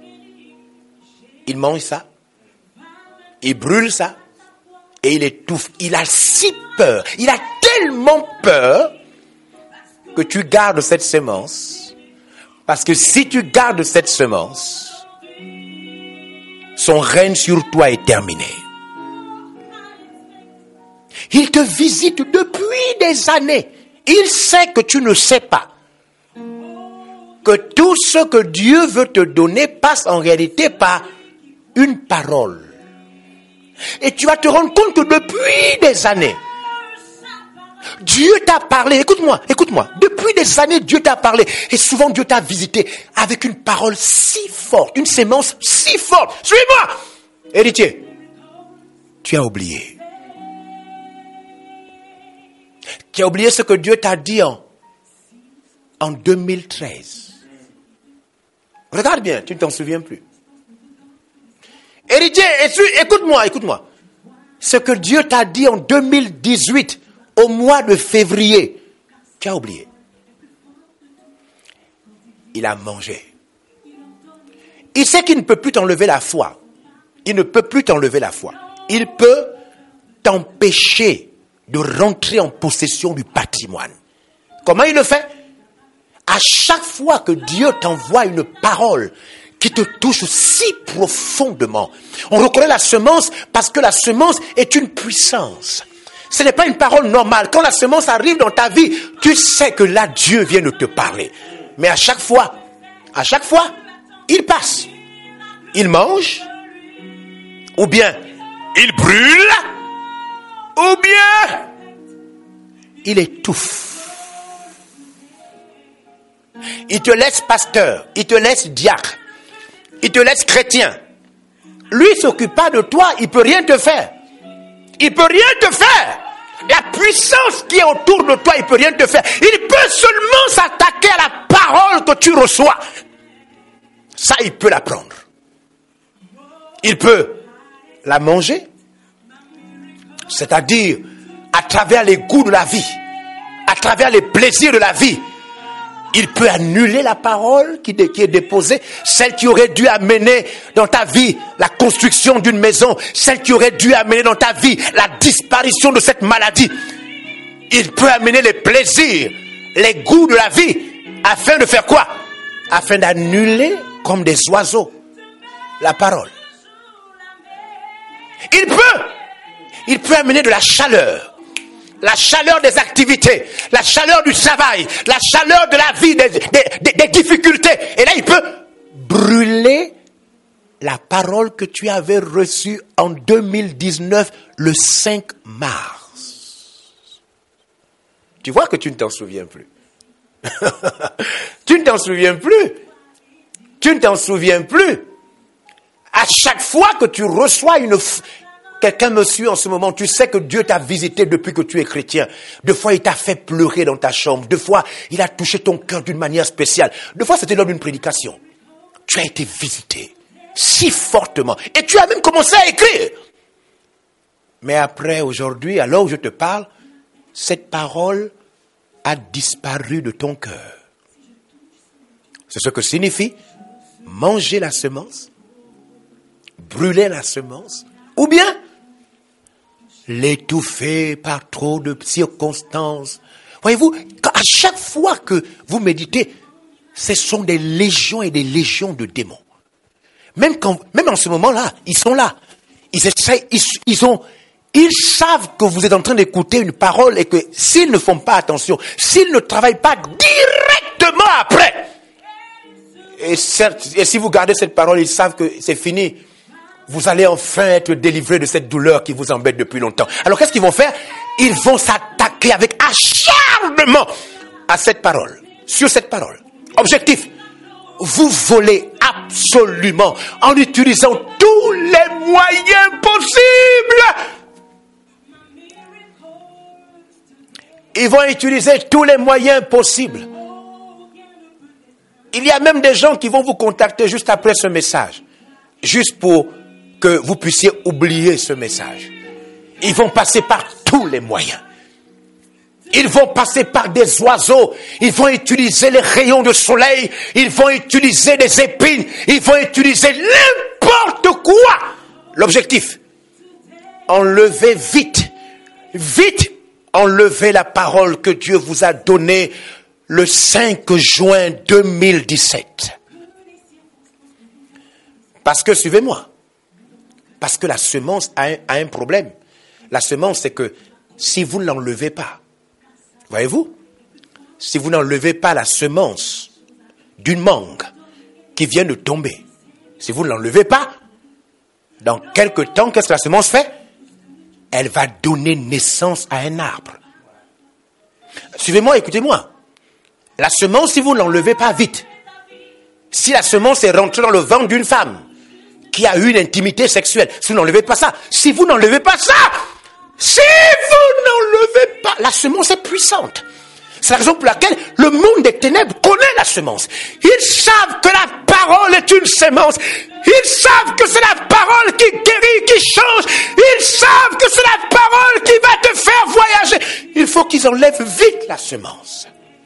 il mange ça, il brûle ça, et il étouffe. Il a si peur, il a tellement peur que tu gardes cette semence. Parce que si tu gardes cette semence, son règne sur toi est terminé. Il te visite depuis des années. Il sait que tu ne sais pas que tout ce que Dieu veut te donner passe en réalité par une parole. Et tu vas te rendre compte que depuis des années, Dieu t'a parlé. Écoute-moi, écoute-moi. Depuis des années, Dieu t'a parlé. Et souvent, Dieu t'a visité avec une parole si forte, une sémence si forte. Suis-moi, héritier. Tu as oublié. Tu as oublié ce que Dieu t'a dit en, en deux mille treize. Regarde bien, tu ne t'en souviens plus. Héritier, écoute-moi, écoute-moi. Ce que Dieu t'a dit en deux mille dix-huit, au mois de février, tu as oublié. Il a mangé. Il sait qu'il ne peut plus t'enlever la foi. Il ne peut plus t'enlever la foi. Il peut t'empêcher de rentrer en possession du patrimoine. Comment il le fait? À chaque fois que Dieu t'envoie une parole qui te touche si profondément, on reconnaît la semence parce que la semence est une puissance. Ce n'est pas une parole normale. Quand la semence arrive dans ta vie, tu sais que là, Dieu vient de te parler. Mais à chaque fois, à chaque fois, il passe. Il mange, ou bien il brûle, ou bien il étouffe. Il te laisse pasteur, il te laisse diacre, il te laisse chrétien. Lui ne s'occupe pas de toi, il ne peut rien te faire. Il ne peut rien te faire. La puissance qui est autour de toi, il ne peut rien te faire. Il peut seulement s'attaquer à la parole que tu reçois. Ça, il peut la prendre. Il peut la manger, c'est-à-dire à travers les goûts de la vie, à travers les plaisirs de la vie. Il peut annuler la parole qui est déposée, celle qui aurait dû amener dans ta vie la construction d'une maison, celle qui aurait dû amener dans ta vie la disparition de cette maladie. Il peut amener les plaisirs, les goûts de la vie, afin de faire quoi? Afin d'annuler comme des oiseaux la parole. Il peut, il peut amener de la chaleur. La chaleur des activités, la chaleur du travail, la chaleur de la vie, des, des, des, des difficultés. Et là, il peut brûler la parole que tu avais reçue en deux mille dix-neuf, le cinq mars. Tu vois que tu ne t'en souviens plus. Tu ne t'en souviens plus. Tu ne t'en souviens plus. À chaque fois que tu reçois une... Quelqu'un me suit en ce moment, tu sais que Dieu t'a visité depuis que tu es chrétien. Deux fois, il t'a fait pleurer dans ta chambre. Deux fois, il a touché ton cœur d'une manière spéciale. Deux fois, c'était lors d'une prédication. Tu as été visité si fortement. Et tu as même commencé à écrire. Mais après, aujourd'hui, alors où je te parle, cette parole a disparu de ton cœur. C'est ce que signifie manger la semence, brûler la semence, ou bien l'étouffer par trop de circonstances. Voyez-vous, à chaque fois que vous méditez, ce sont des légions et des légions de démons. Même quand, même en ce moment-là, ils sont là. Ils essayent, ils, ils ont, ils savent que vous êtes en train d'écouter une parole et que s'ils ne font pas attention, s'ils ne travaillent pas directement après, et certes, et si vous gardez cette parole, ils savent que c'est fini. Vous allez enfin être délivré de cette douleur qui vous embête depuis longtemps. Alors qu'est-ce qu'ils vont faire? Ils vont s'attaquer avec acharnement à cette parole, sur cette parole. Objectif, vous volez absolument en utilisant tous les moyens possibles. Ils vont utiliser tous les moyens possibles. Il y a même des gens qui vont vous contacter juste après ce message, juste pour que vous puissiez oublier ce message. Ils vont passer par tous les moyens. Ils vont passer par des oiseaux. Ils vont utiliser les rayons de soleil. Ils vont utiliser des épines. Ils vont utiliser n'importe quoi. L'objectif, enlevez vite, vite, enlevez la parole que Dieu vous a donnée le cinq juin deux mille dix-sept. Parce que, suivez-moi, parce que la semence a un, a un problème. La semence, c'est que si vous ne l'enlevez pas, voyez-vous, si vous n'enlevez pas la semence d'une mangue qui vient de tomber, si vous ne l'enlevez pas, dans quelque temps, qu'est-ce que la semence fait? Elle va donner naissance à un arbre. Suivez-moi, écoutez-moi. La semence, si vous ne l'enlevez pas vite, si la semence est rentrée dans le ventre d'une femme qui a eu une intimité sexuelle, si vous n'enlevez pas ça, si vous n'enlevez pas ça, si vous n'enlevez pas, la semence est puissante. C'est la raison pour laquelle le monde des ténèbres connaît la semence. Ils savent que la parole est une semence. Ils savent que c'est la parole qui guérit, qui change. Ils savent que c'est la parole qui va te faire voyager. Il faut qu'ils enlèvent vite la semence.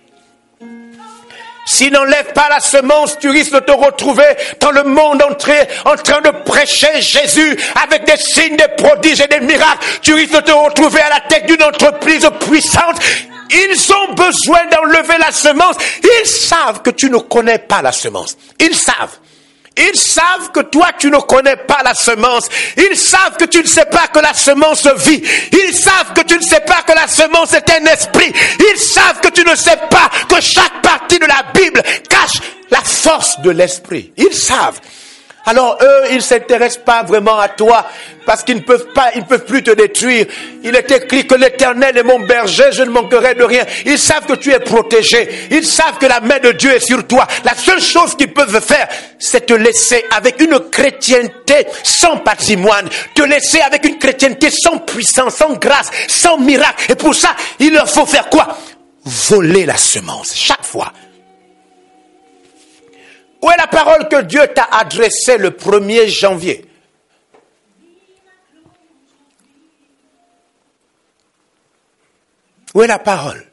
S'ils n'enlèvent pas la semence, tu risques de te retrouver dans le monde entier en train de prêcher Jésus avec des signes, des prodiges et des miracles. Tu risques de te retrouver à la tête d'une entreprise puissante. Ils ont besoin d'enlever la semence. Ils savent que tu ne connais pas la semence. Ils savent. Ils savent que toi, tu ne connais pas la semence. Ils savent que tu ne sais pas que la semence vit. Ils savent que tu ne sais pas que la semence est un esprit. Ils savent que tu ne sais pas que chaque partie de la Bible cache la force de l'esprit. Ils savent. Alors eux, ils ne s'intéressent pas vraiment à toi parce qu'ils ne peuvent pas, ils ne peuvent plus te détruire. Il est écrit que l'Éternel est mon berger, je ne manquerai de rien. Ils savent que tu es protégé. Ils savent que la main de Dieu est sur toi. La seule chose qu'ils peuvent faire, c'est te laisser avec une chrétienté sans patrimoine, te laisser avec une chrétienté sans puissance, sans grâce, sans miracle. Et pour ça, il leur faut faire quoi? Voler la semence chaque fois. Où est la parole que Dieu t'a adressée le premier janvier? Où est la parole?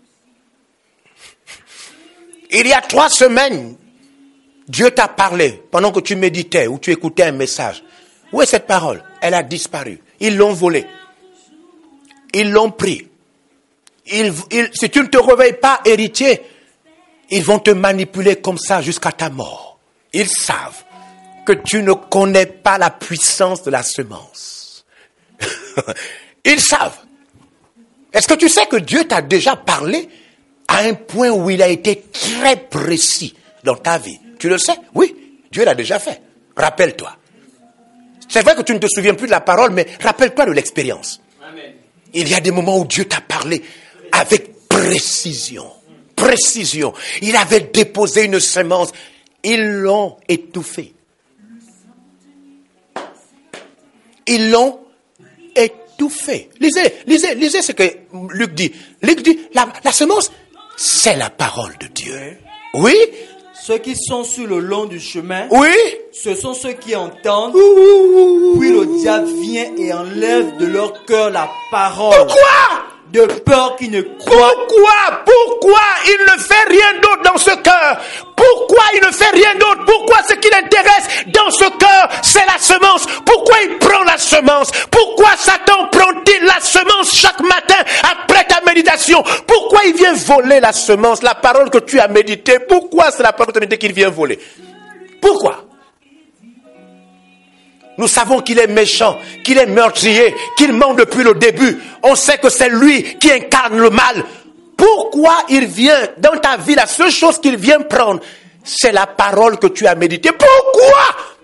Il y a trois semaines, Dieu t'a parlé pendant que tu méditais ou tu écoutais un message. Où est cette parole? Elle a disparu. Ils l'ont volée. Ils l'ont pris. Ils, ils, si tu ne te réveilles pas héritier, ils vont te manipuler comme ça jusqu'à ta mort. Ils savent que tu ne connais pas la puissance de la semence. Ils savent. Est-ce que tu sais que Dieu t'a déjà parlé à un point où il a été très précis dans ta vie? Tu le sais? Oui, Dieu l'a déjà fait. Rappelle-toi. C'est vrai que tu ne te souviens plus de la parole, mais rappelle-toi de l'expérience. Amen. Il y a des moments où Dieu t'a parlé avec précision. Précision. Il avait déposé une semence. Ils l'ont étouffée. Ils l'ont étouffée. Lisez, lisez, lisez ce que Luc dit. Luc dit, la, la semence, c'est la parole de Dieu. Oui. Ceux qui sont sur le long du chemin, oui, ce sont ceux qui entendent, ouh, puis le diable vient et enlève de leur cœur la parole. Pourquoi? De peur qu'ils ne croient. Pourquoi? Pourquoi il ne fait rien d'autre dans ce cœur? Pourquoi il ne fait rien d'autre? Pourquoi ce qui l'intéresse dans ce cœur, c'est la semence? Pourquoi il prend la semence? Pourquoi Satan prend-il la semence chaque matin après ta méditation? Pourquoi il vient voler la semence, la parole que tu as méditée? Pourquoi c'est la parole que tu as méditée qu'il vient voler? Pourquoi? Nous savons qu'il est méchant, qu'il est meurtrier, qu'il ment depuis le début. On sait que c'est lui qui incarne le mal. Pourquoi il vient dans ta vie? La seule chose qu'il vient prendre, c'est la parole que tu as méditée. Pourquoi?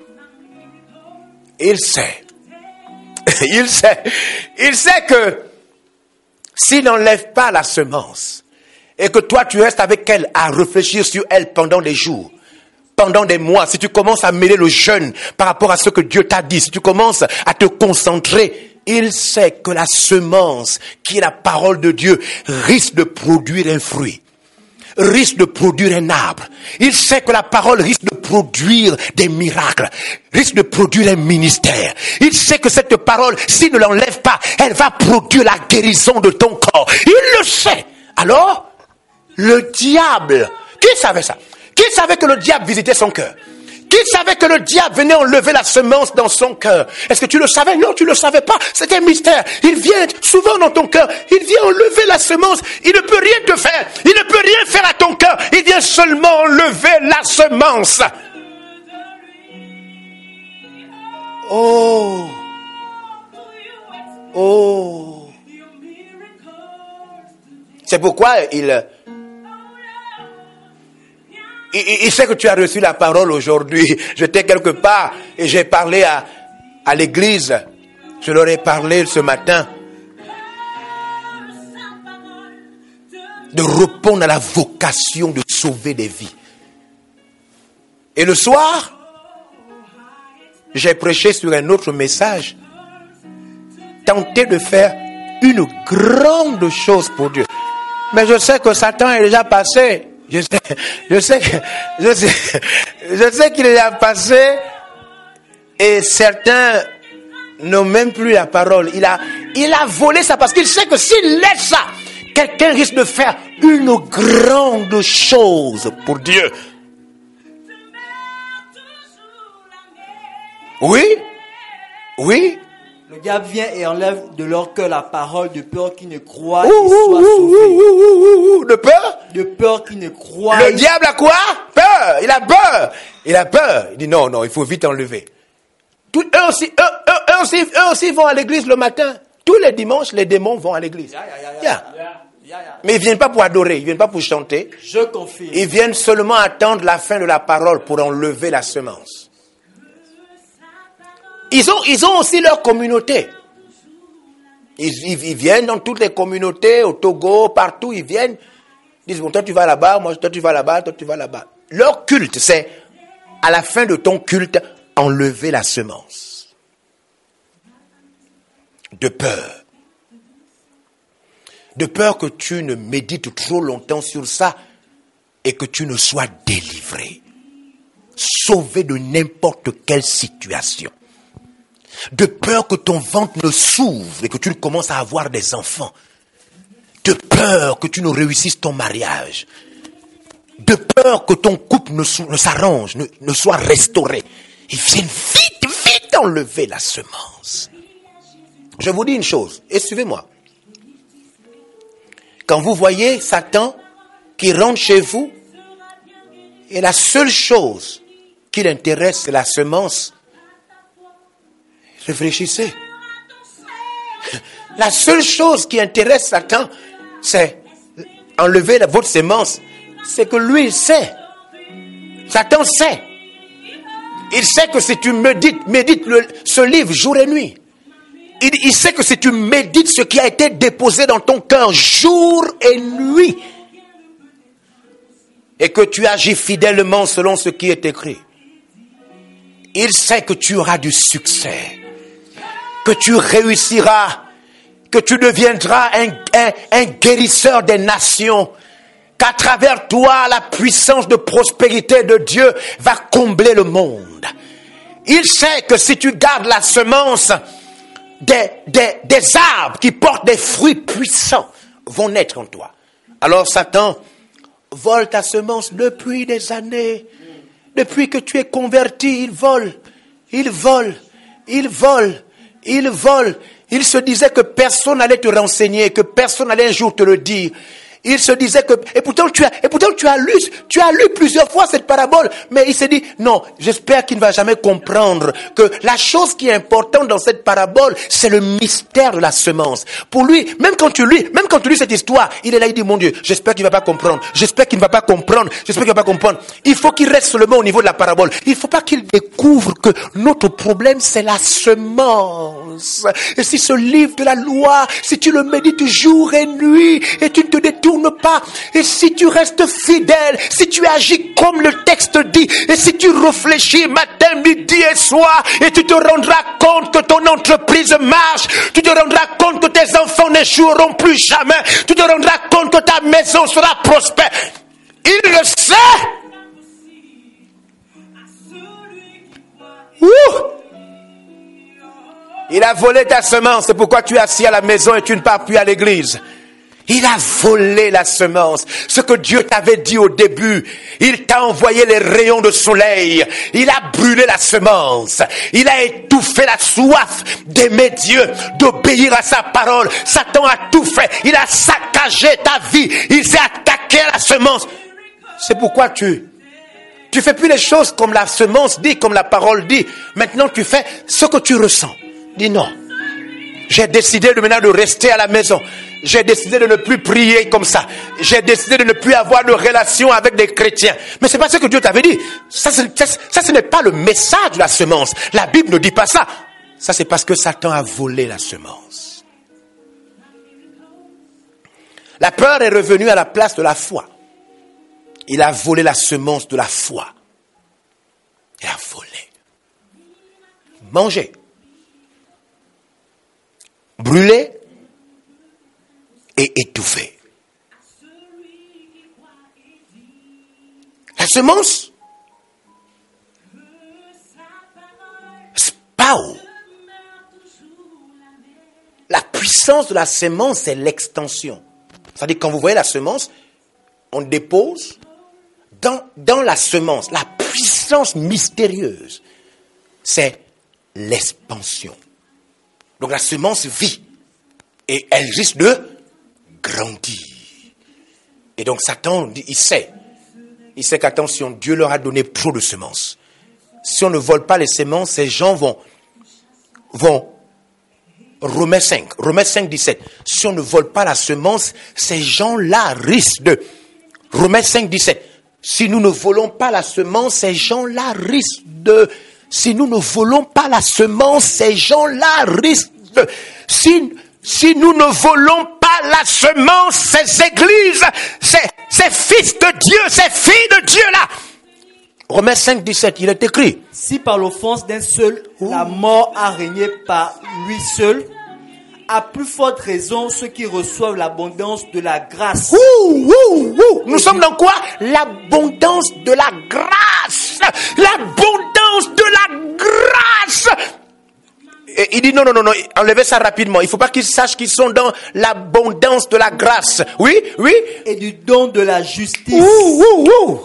Il sait. Il sait. Il sait que s'il n'enlève pas la semence et que toi tu restes avec elle à réfléchir sur elle pendant des jours, pendant des mois, si tu commences à mêler le jeûne par rapport à ce que Dieu t'a dit, si tu commences à te concentrer, il sait que la semence, qui est la parole de Dieu, risque de produire un fruit, risque de produire un arbre. Il sait que la parole risque de produire des miracles, risque de produire un ministère. Il sait que cette parole, s'il ne l'enlève pas, elle va produire la guérison de ton corps. Il le sait. Alors, le diable, qui savait ça? Qui savait que le diable visitait son cœur? Qui savait que le diable venait enlever la semence dans son cœur? Est-ce que tu le savais? Non, tu ne le savais pas. C'est un mystère. Il vient souvent dans ton cœur. Il vient enlever la semence. Il ne peut rien te faire. Il ne peut rien faire à ton cœur. Il vient seulement enlever la semence. Oh. Oh. C'est pourquoi il... Il, il sait que tu as reçu la parole aujourd'hui. J'étais quelque part et j'ai parlé à, à l'église. Je leur ai parlé ce matin de répondre à la vocation de sauver des vies. Et le soir, j'ai prêché sur un autre message. Tenter de faire une grande chose pour Dieu. Mais je sais que Satan est déjà passé. Je sais, je sais, je sais, je sais qu'il est passé Et certains n'ont même plus la parole. Il a, il a volé ça parce qu'il sait que s'il laisse ça, quelqu'un risque de faire une grande chose pour Dieu. Oui, oui. Le diable vient et enlève de leur cœur la parole de peur qu'ils ne croient Ouh, qu'ils soient ouh, sauvés. ouh, ouh, ouh, de peur? De peur qu'ils ne croient. Le diable a quoi? Peur. Il a peur. Il a peur. Il dit non, non, il faut vite enlever. Tout, eux, aussi, eux, eux, eux, aussi, eux aussi vont à l'église le matin. Tous les dimanches, les démons vont à l'église. Ya, ya, ya, ya, Yeah. ya, ya, ya. Mais ils viennent pas pour adorer, ils viennent pas pour chanter. Je confirme. Ils viennent seulement attendre la fin de la parole pour enlever la semence. Ils ont, ils ont aussi leur communauté. Ils, ils, ils viennent dans toutes les communautés, au Togo, partout, ils viennent. Ils disent, bon, toi tu vas là-bas, moi toi tu vas là-bas, toi tu vas là-bas. Leur culte, c'est, à la fin de ton culte, enlever la semence. De peur. De peur que tu ne médites trop longtemps sur ça et que tu ne sois délivré. Sauvé de n'importe quelle situation. De peur que ton ventre ne s'ouvre et que tu commences à avoir des enfants. De peur que tu ne réussisses ton mariage. De peur que ton couple ne, ne s'arrange, ne, ne soit restauré. Ils viennent vite, vite enlever la semence. Je vous dis une chose, et suivez-moi. Quand vous voyez Satan qui rentre chez vous, et la seule chose qui l'intéresse, c'est la semence, réfléchissez. La seule chose qui intéresse Satan, c'est enlever la, votre semence. C'est que lui, il sait. Satan sait. Il sait que si tu médites, médites le, ce livre jour et nuit, il, il sait que si tu médites ce qui a été déposé dans ton cœur jour et nuit, et que tu agis fidèlement selon ce qui est écrit, il sait que tu auras du succès, que tu réussiras, que tu deviendras un, un, un guérisseur des nations, qu'à travers toi, la puissance de prospérité de Dieu va combler le monde. Il sait que si tu gardes la semence, des, des, des arbres qui portent des fruits puissants vont naître en toi. Alors Satan vole ta semence depuis des années. Depuis que tu es converti, il vole, il vole, il vole, il vole. Il se disait que personne n'allait te renseigner, que personne n'allait un jour te le dire. Il se disait que, et pourtant tu as, et pourtant tu as lu, tu as lu plusieurs fois cette parabole, mais il s'est dit, non, j'espère qu'il ne va jamais comprendre que la chose qui est importante dans cette parabole, c'est le mystère de la semence. Pour lui, même quand tu lis, même quand tu lis cette histoire, il est là, il dit, mon Dieu, j'espère qu'il ne va pas comprendre, j'espère qu'il ne va pas comprendre, j'espère qu'il ne va pas comprendre. Il faut qu'il reste seulement au niveau de la parabole. Il ne faut pas qu'il découvre que notre problème, c'est la semence. Et si ce livre de la loi, si tu le médites jour et nuit, et tu ne te détournes pas, et si tu restes fidèle, si tu agis comme le texte dit, et si tu réfléchis matin, midi et soir, et tu te rendras compte que ton entreprise marche, tu te rendras compte que tes enfants n'échoueront plus jamais, tu te rendras compte que ta maison sera prospère. Il le sait. Ouh! Il a volé ta semence, c'est pourquoi tu es assis à la maison et tu ne pars plus à l'église. Il a volé la semence. Ce que Dieu t'avait dit au début, il t'a envoyé les rayons de soleil. Il a brûlé la semence. Il a étouffé la soif d'aimer Dieu, d'obéir à sa parole. Satan a tout fait. Il a saccagé ta vie. Il s'est attaqué à la semence. C'est pourquoi tu... Tu fais plus les choses comme la semence dit, comme la parole dit. Maintenant, tu fais ce que tu ressens. Dis non. J'ai décidé de maintenant de rester à la maison. J'ai décidé de ne plus prier comme ça. J'ai décidé de ne plus avoir de relation avec des chrétiens. Mais c'est pas ce que Dieu t'avait dit. Ça, ça, ça, ce n'est pas le message de la semence. La Bible ne dit pas ça. Ça, c'est parce que Satan a volé la semence. La peur est revenue à la place de la foi. Il a volé la semence de la foi. Il a volé. Manger. Brûler. Et étouffer. La semence Pao. La puissance de la semence, c'est l'extension. C'est-à-dire, quand vous voyez la semence, on dépose dans, dans la semence. La puissance mystérieuse, c'est l'expansion. Donc la semence vit et elle risque de grandir. Et donc Satan, il sait. Il sait qu'attention, Dieu leur a donné trop de semences. Si on ne vole pas les semences, ces gens vont, vont, Romains cinq, Romains cinq, dix-sept. Si on ne vole pas la semence, ces gens-là risquent de, Romains cinq, dix-sept. Si nous ne volons pas la semence, ces gens-là risquent de, si nous ne volons pas la semence, ces gens-là risquent de, si, si nous ne volons pas la semence, ces églises, ces, ces fils de Dieu, ces filles de Dieu là. Romains cinq, dix-sept, il est écrit. Si par l'offense d'un seul, Ouh. la mort a régné par lui seul, à plus forte raison ceux qui reçoivent l'abondance de la grâce. Ouh, ouh, ouh. Nous sommes dans quoi? L'abondance de la grâce. L'abondance de la grâce. Et il dit non, non, non, non, enlevez ça rapidement. Il ne faut pas qu'ils sachent qu'ils sont dans l'abondance de la grâce. Oui, oui. Et du don de la justice. Ouh, ouh, ouh.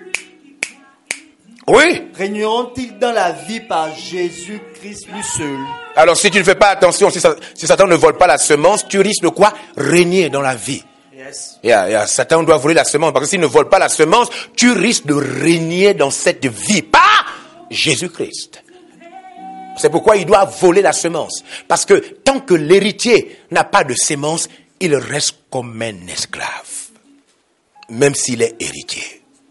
Oui. Régneront-ils dans la vie par Jésus-Christ lui seul? Alors si tu ne fais pas attention, si, ça, si Satan ne vole pas la semence, tu risques de quoi? Régner dans la vie. Yes. Yeah, yeah. Satan doit voler la semence, parce que s'il ne vole pas la semence, tu risques de régner dans cette vie par Jésus-Christ. C'est pourquoi il doit voler la semence. Parce que tant que l'héritier n'a pas de semence, il reste comme un esclave. Même s'il est héritier.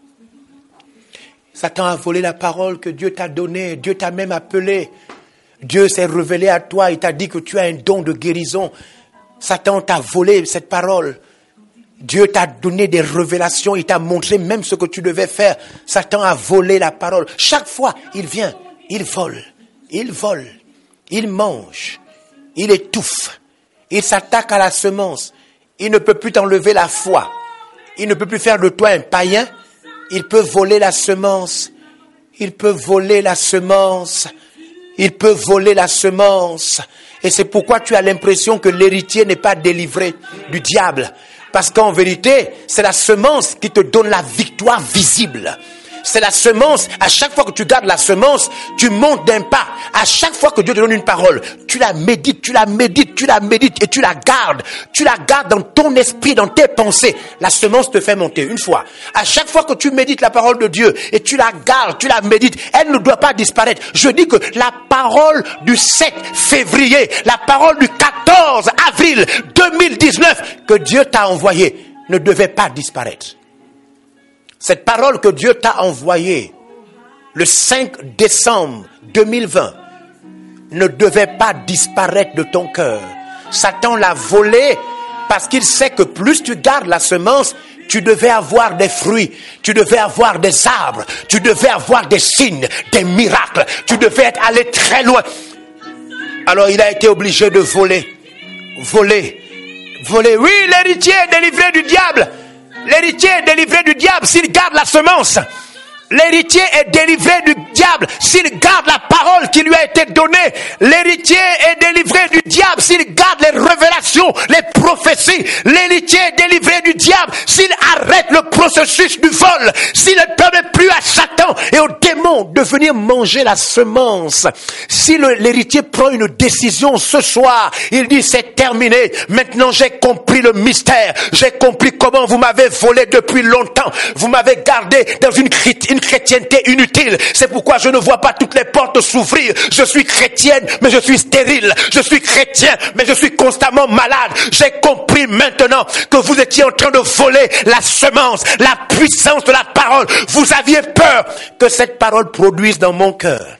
Satan a volé la parole que Dieu t'a donnée. Dieu t'a même appelé. Dieu s'est révélé à toi. Il t'a dit que tu as un don de guérison. Satan t'a volé cette parole. Dieu t'a donné des révélations. Il t'a montré même ce que tu devais faire. Satan a volé la parole. Chaque fois, il vient, il vole. Il vole. Il mange. Il étouffe. Il s'attaque à la semence. Il ne peut plus t'enlever la foi. Il ne peut plus faire de toi un païen. Il peut voler la semence. Il peut voler la semence. Il peut voler la semence. Et c'est pourquoi tu as l'impression que l'héritier n'est pas délivré du diable. Parce qu'en vérité, c'est la semence qui te donne la victoire visible. C'est la semence. À chaque fois que tu gardes la semence, tu montes d'un pas. À chaque fois que Dieu te donne une parole, tu la médites, tu la médites, tu la médites et tu la gardes. Tu la gardes dans ton esprit, dans tes pensées. La semence te fait monter une fois. À chaque fois que tu médites la parole de Dieu et tu la gardes, tu la médites, elle ne doit pas disparaître. Je dis que la parole du sept février, la parole du quatorze avril deux mille dix-neuf que Dieu t'a envoyée ne devait pas disparaître. Cette parole que Dieu t'a envoyée le cinq décembre deux mille vingt ne devait pas disparaître de ton cœur. Satan l'a volée parce qu'il sait que plus tu gardes la semence, tu devais avoir des fruits, tu devais avoir des arbres, tu devais avoir des signes, des miracles, tu devais être allé très loin. Alors il a été obligé de voler, voler, voler. Oui, l'héritier est délivré du diable. L'héritier est délivré du diable s'il garde la semence. L'héritier est délivré du diable s'il garde la parole qui lui a été donnée. L'héritier est délivré du diable s'il garde les révélations, les prophéties. L'héritier est délivré du diable s'il arrête le processus du vol. S'il ne permet plus à Satan et aux démons de venir manger la semence. Si le, l'héritier prend une décision ce soir, il dit c'est terminé. Maintenant j'ai compris le mystère. J'ai compris comment vous m'avez volé depuis longtemps. Vous m'avez gardé dans une critique. Une chrétienté inutile. C'est pourquoi je ne vois pas toutes les portes s'ouvrir. Je suis chrétienne, mais je suis stérile. Je suis chrétien, mais je suis constamment malade. J'ai compris maintenant que vous étiez en train de voler la semence, la puissance de la parole. Vous aviez peur que cette parole produise dans mon cœur.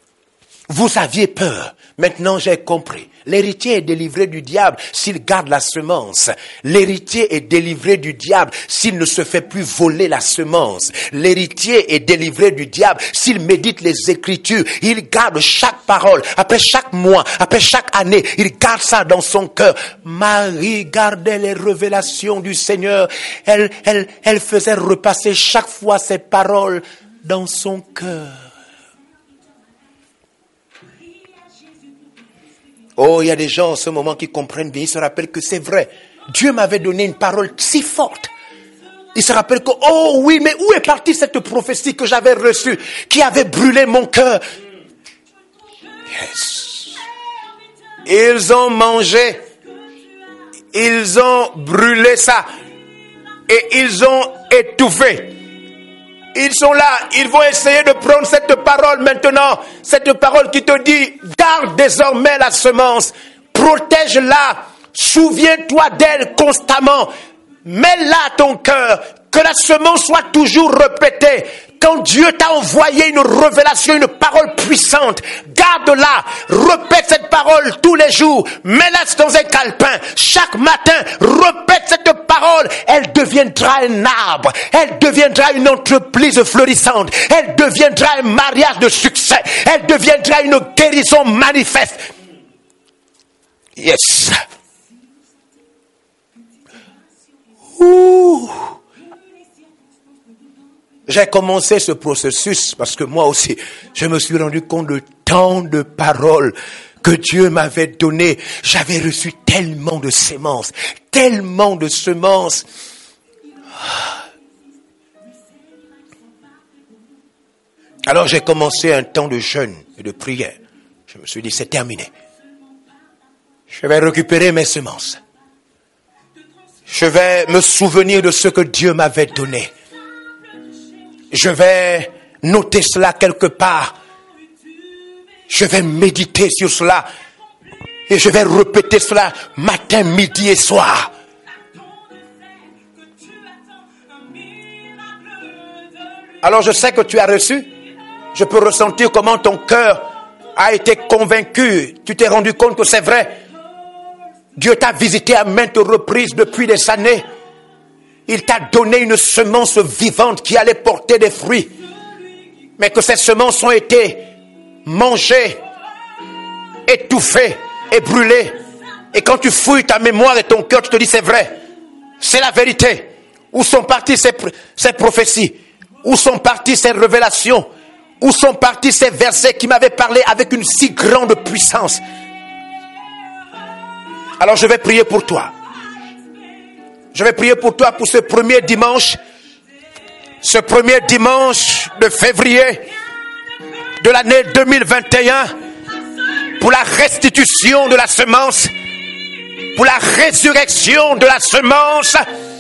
Vous aviez peur. Maintenant, j'ai compris. L'héritier est délivré du diable s'il garde la semence. L'héritier est délivré du diable s'il ne se fait plus voler la semence. L'héritier est délivré du diable s'il médite les Écritures. Il garde chaque parole. Après chaque mois, après chaque année, il garde ça dans son cœur. Marie gardait les révélations du Seigneur. Elle, elle, elle faisait repasser chaque fois ses paroles dans son cœur. Oh, il y a des gens en ce moment qui comprennent bien, ils se rappellent que c'est vrai. Dieu m'avait donné une parole si forte. Ils se rappellent que, oh oui, mais où est partie cette prophétie que j'avais reçue, qui avait brûlé mon cœur? Yes. Ils ont mangé, ils ont brûlé ça, et ils ont étouffé. Ils sont là, ils vont essayer de prendre cette parole maintenant, cette parole qui te dit, garde désormais la semence, protège-la, souviens-toi d'elle constamment, mets-la à ton cœur, que la semence soit toujours répétée. Quand Dieu t'a envoyé une révélation, une parole puissante, garde-la, répète cette parole tous les jours, mets-la dans un calepin, chaque matin, répète cette parole, elle deviendra un arbre, elle deviendra une entreprise florissante, elle deviendra un mariage de succès, elle deviendra une guérison manifeste. Yes. Ouh. J'ai commencé ce processus parce que moi aussi, je me suis rendu compte de tant de paroles que Dieu m'avait données. J'avais reçu tellement de semences, tellement de semences. Alors j'ai commencé un temps de jeûne et de prière. Je me suis dit, c'est terminé. Je vais récupérer mes semences. Je vais me souvenir de ce que Dieu m'avait donné. Je vais noter cela quelque part. Je vais méditer sur cela. Et je vais répéter cela matin, midi et soir. Alors je sais que tu as reçu. Je peux ressentir comment ton cœur a été convaincu. Tu t'es rendu compte que c'est vrai. Dieu t'a visité à maintes reprises depuis des années. Il t'a donné une semence vivante qui allait porter des fruits. Mais que ces semences ont été mangées, étouffées et brûlées. Et quand tu fouilles ta mémoire et ton cœur, tu te dis c'est vrai. C'est la vérité. Où sont parties ces, ces prophéties? Où sont parties ces révélations? Où sont partis ces versets qui m'avaient parlé avec une si grande puissance? Alors je vais prier pour toi. Je vais prier pour toi pour ce premier dimanche, ce premier dimanche de février de l'année deux mille vingt et un, pour la restitution de la semence, pour la résurrection de la semence.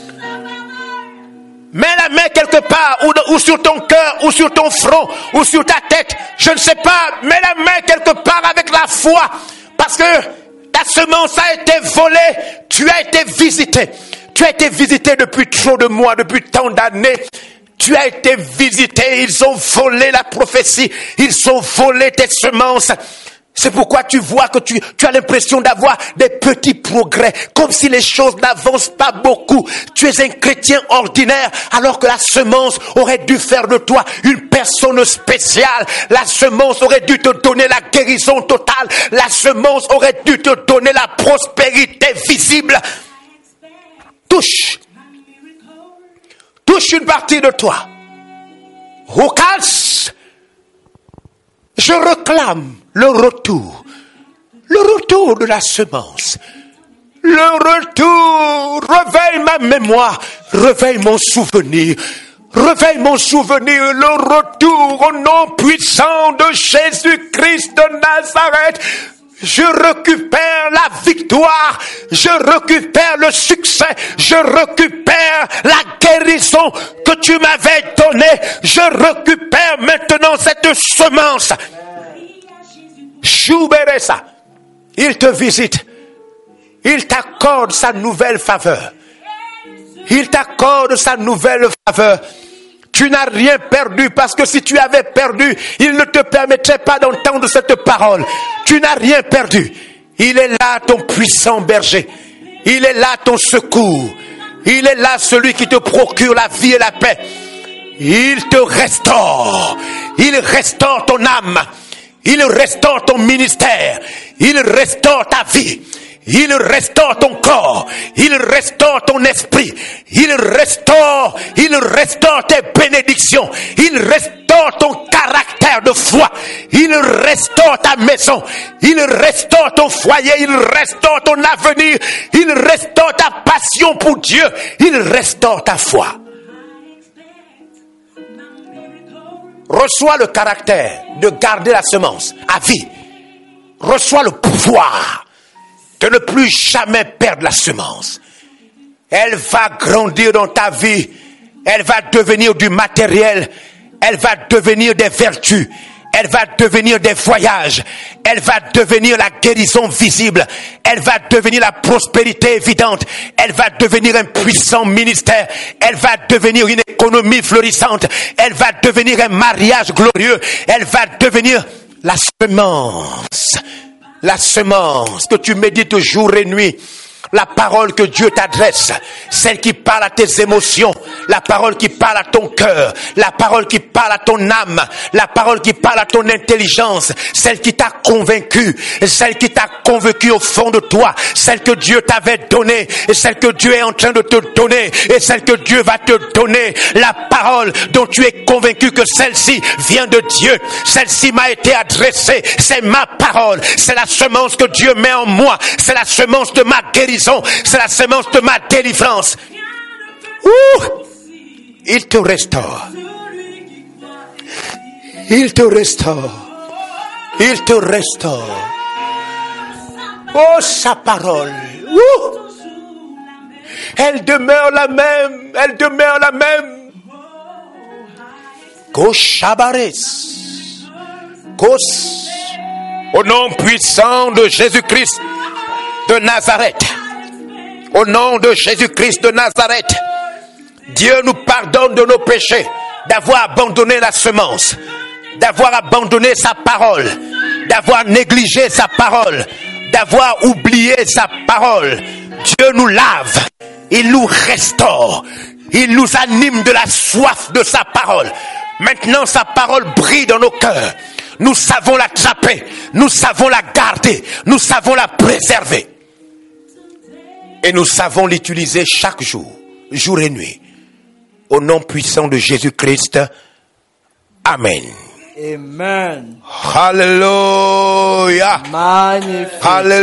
Mets la main quelque part, ou, ou sur ton cœur, ou sur ton front, ou sur ta tête, je ne sais pas, mets la main quelque part avec la foi, parce que ta semence a été volée, tu as été visité. Tu as été visité depuis trop de mois, depuis tant d'années. Tu as été visité, ils ont volé la prophétie, ils ont volé tes semences. C'est pourquoi tu vois que tu, tu as l'impression d'avoir des petits progrès, comme si les choses n'avancent pas beaucoup. Tu es un chrétien ordinaire, alors que la semence aurait dû faire de toi une personne spéciale. La semence aurait dû te donner la guérison totale. La semence aurait dû te donner la prospérité visible. Touche. Touche une partie de toi. Roukas. Je réclame le retour. Le retour de la semence. Le retour. Réveille ma mémoire. Réveille mon souvenir. Réveille mon souvenir. Le retour au nom puissant de Jésus-Christ de Nazareth. Je récupère la victoire, je récupère le succès, je récupère la guérison que tu m'avais donnée, je récupère maintenant cette semence. Chouberesa, il te visite, il t'accorde sa nouvelle faveur, il t'accorde sa nouvelle faveur. Tu n'as rien perdu, parce que si tu avais perdu, il ne te permettrait pas d'entendre cette parole. Tu n'as rien perdu. Il est là ton puissant berger. Il est là ton secours. Il est là celui qui te procure la vie et la paix. Il te restaure. Il restaure ton âme. Il restaure ton ministère. Il restaure ta vie. Il restaure ton corps. Il restaure ton esprit. Il restaure, il restaure tes bénédictions. Il restaure ton caractère de foi. Il restaure ta maison. Il restaure ton foyer. Il restaure ton avenir. Il restaure ta passion pour Dieu. Il restaure ta foi. Reçois le caractère de garder la semence à vie. Reçois le pouvoir de ne plus jamais perdre la semence. Elle va grandir dans ta vie. Elle va devenir du matériel. Elle va devenir des vertus. Elle va devenir des voyages. Elle va devenir la guérison visible. Elle va devenir la prospérité évidente. Elle va devenir un puissant ministère. Elle va devenir une économie florissante. Elle va devenir un mariage glorieux. Elle va devenir la semence. La semence que tu médites jour et nuit. La parole que Dieu t'adresse, celle qui parle à tes émotions, la parole qui parle à ton cœur, la parole qui parle à ton âme, la parole qui parle à ton intelligence, celle qui t'a convaincu, celle qui t'a convaincu au fond de toi, celle que Dieu t'avait donnée, et celle que Dieu est en train de te donner, et celle que Dieu va te donner, la parole dont tu es convaincu que celle-ci vient de Dieu, celle-ci m'a été adressée, c'est ma parole, c'est la semence que Dieu met en moi, c'est la semence de ma guérison. C'est la semence de ma délivrance. Ouh! Il te restaure. Il te restaure. Il te restaure. Oh, sa parole. Ouh! Elle demeure la même. Elle demeure la même. Koshabares. Kos. Au nom puissant de Jésus-Christ de Nazareth. Au nom de Jésus-Christ de Nazareth, Dieu nous pardonne de nos péchés, d'avoir abandonné la semence, d'avoir abandonné sa parole, d'avoir négligé sa parole, d'avoir oublié sa parole. Dieu nous lave, il nous restaure, il nous anime de la soif de sa parole. Maintenant, sa parole brille dans nos cœurs. Nous savons l'attraper, nous savons la garder, nous savons la préserver. Et nous savons l'utiliser chaque jour, jour et nuit. Au nom puissant de Jésus-Christ. Amen. Amen. Alléluia. Magnifique.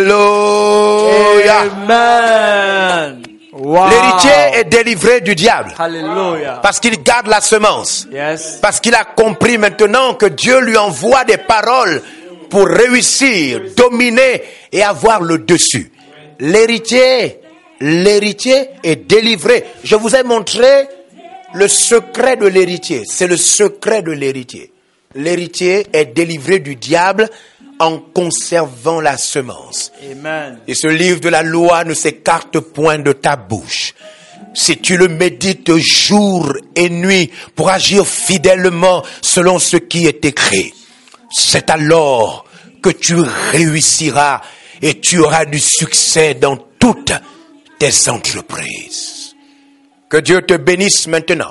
Alléluia. Amen. Wow. L'héritier est délivré du diable. Alléluia. Parce qu'il garde la semence. Yes. Parce qu'il a compris maintenant que Dieu lui envoie des paroles pour réussir, dominer et avoir le dessus. L'héritier, l'héritier est délivré. Je vous ai montré le secret de l'héritier. C'est le secret de l'héritier. L'héritier est délivré du diable en conservant la semence. Amen. Et ce livre de la loi ne s'écarte point de ta bouche. Si tu le médites jour et nuit pour agir fidèlement selon ce qui est écrit, c'est alors que tu réussiras et tu auras du succès dans toutes tes entreprises. Que Dieu te bénisse maintenant.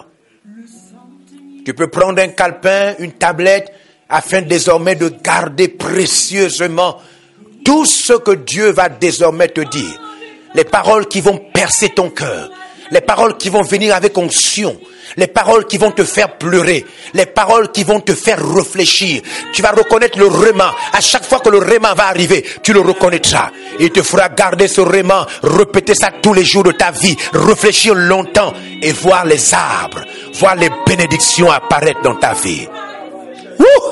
Tu peux prendre un calepin, une tablette, afin désormais de garder précieusement tout ce que Dieu va désormais te dire. Les paroles qui vont percer ton cœur. Les paroles qui vont venir avec onction. Les paroles qui vont te faire pleurer. Les paroles qui vont te faire réfléchir. Tu vas reconnaître le réma. À chaque fois que le réma va arriver, tu le reconnaîtras. Il te fera garder ce réma, répéter ça tous les jours de ta vie, réfléchir longtemps et voir les arbres, voir les bénédictions apparaître dans ta vie. Ouh!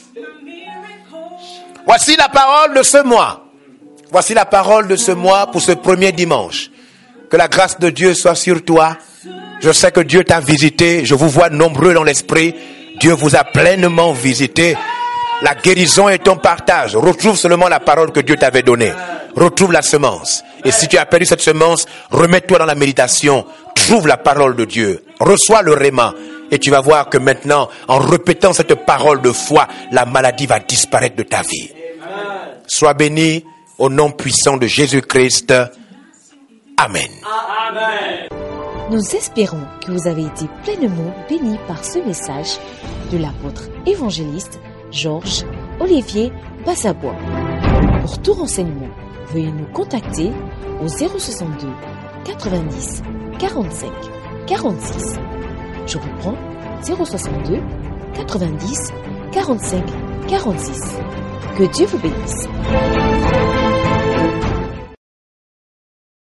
Voici la parole de ce mois. Voici la parole de ce mois pour ce premier dimanche. Que la grâce de Dieu soit sur toi. Je sais que Dieu t'a visité. Je vous vois nombreux dans l'esprit. Dieu vous a pleinement visité. La guérison est ton partage. Retrouve seulement la parole que Dieu t'avait donnée. Retrouve la semence. Et si tu as perdu cette semence, remets-toi dans la méditation. Trouve la parole de Dieu. Reçois le réma. Et tu vas voir que maintenant, en répétant cette parole de foi, la maladie va disparaître de ta vie. Sois béni au nom puissant de Jésus-Christ. Amen. Amen. Nous espérons que vous avez été pleinement bénis par ce message de l'apôtre évangéliste Georges Olivier Passabois. Pour tout renseignement, veuillez nous contacter au zéro soixante-deux quatre-vingt-dix quarante-cinq quarante-six. Je reprends zéro soixante-deux quatre-vingt-dix quarante-cinq quarante-six. Que Dieu vous bénisse.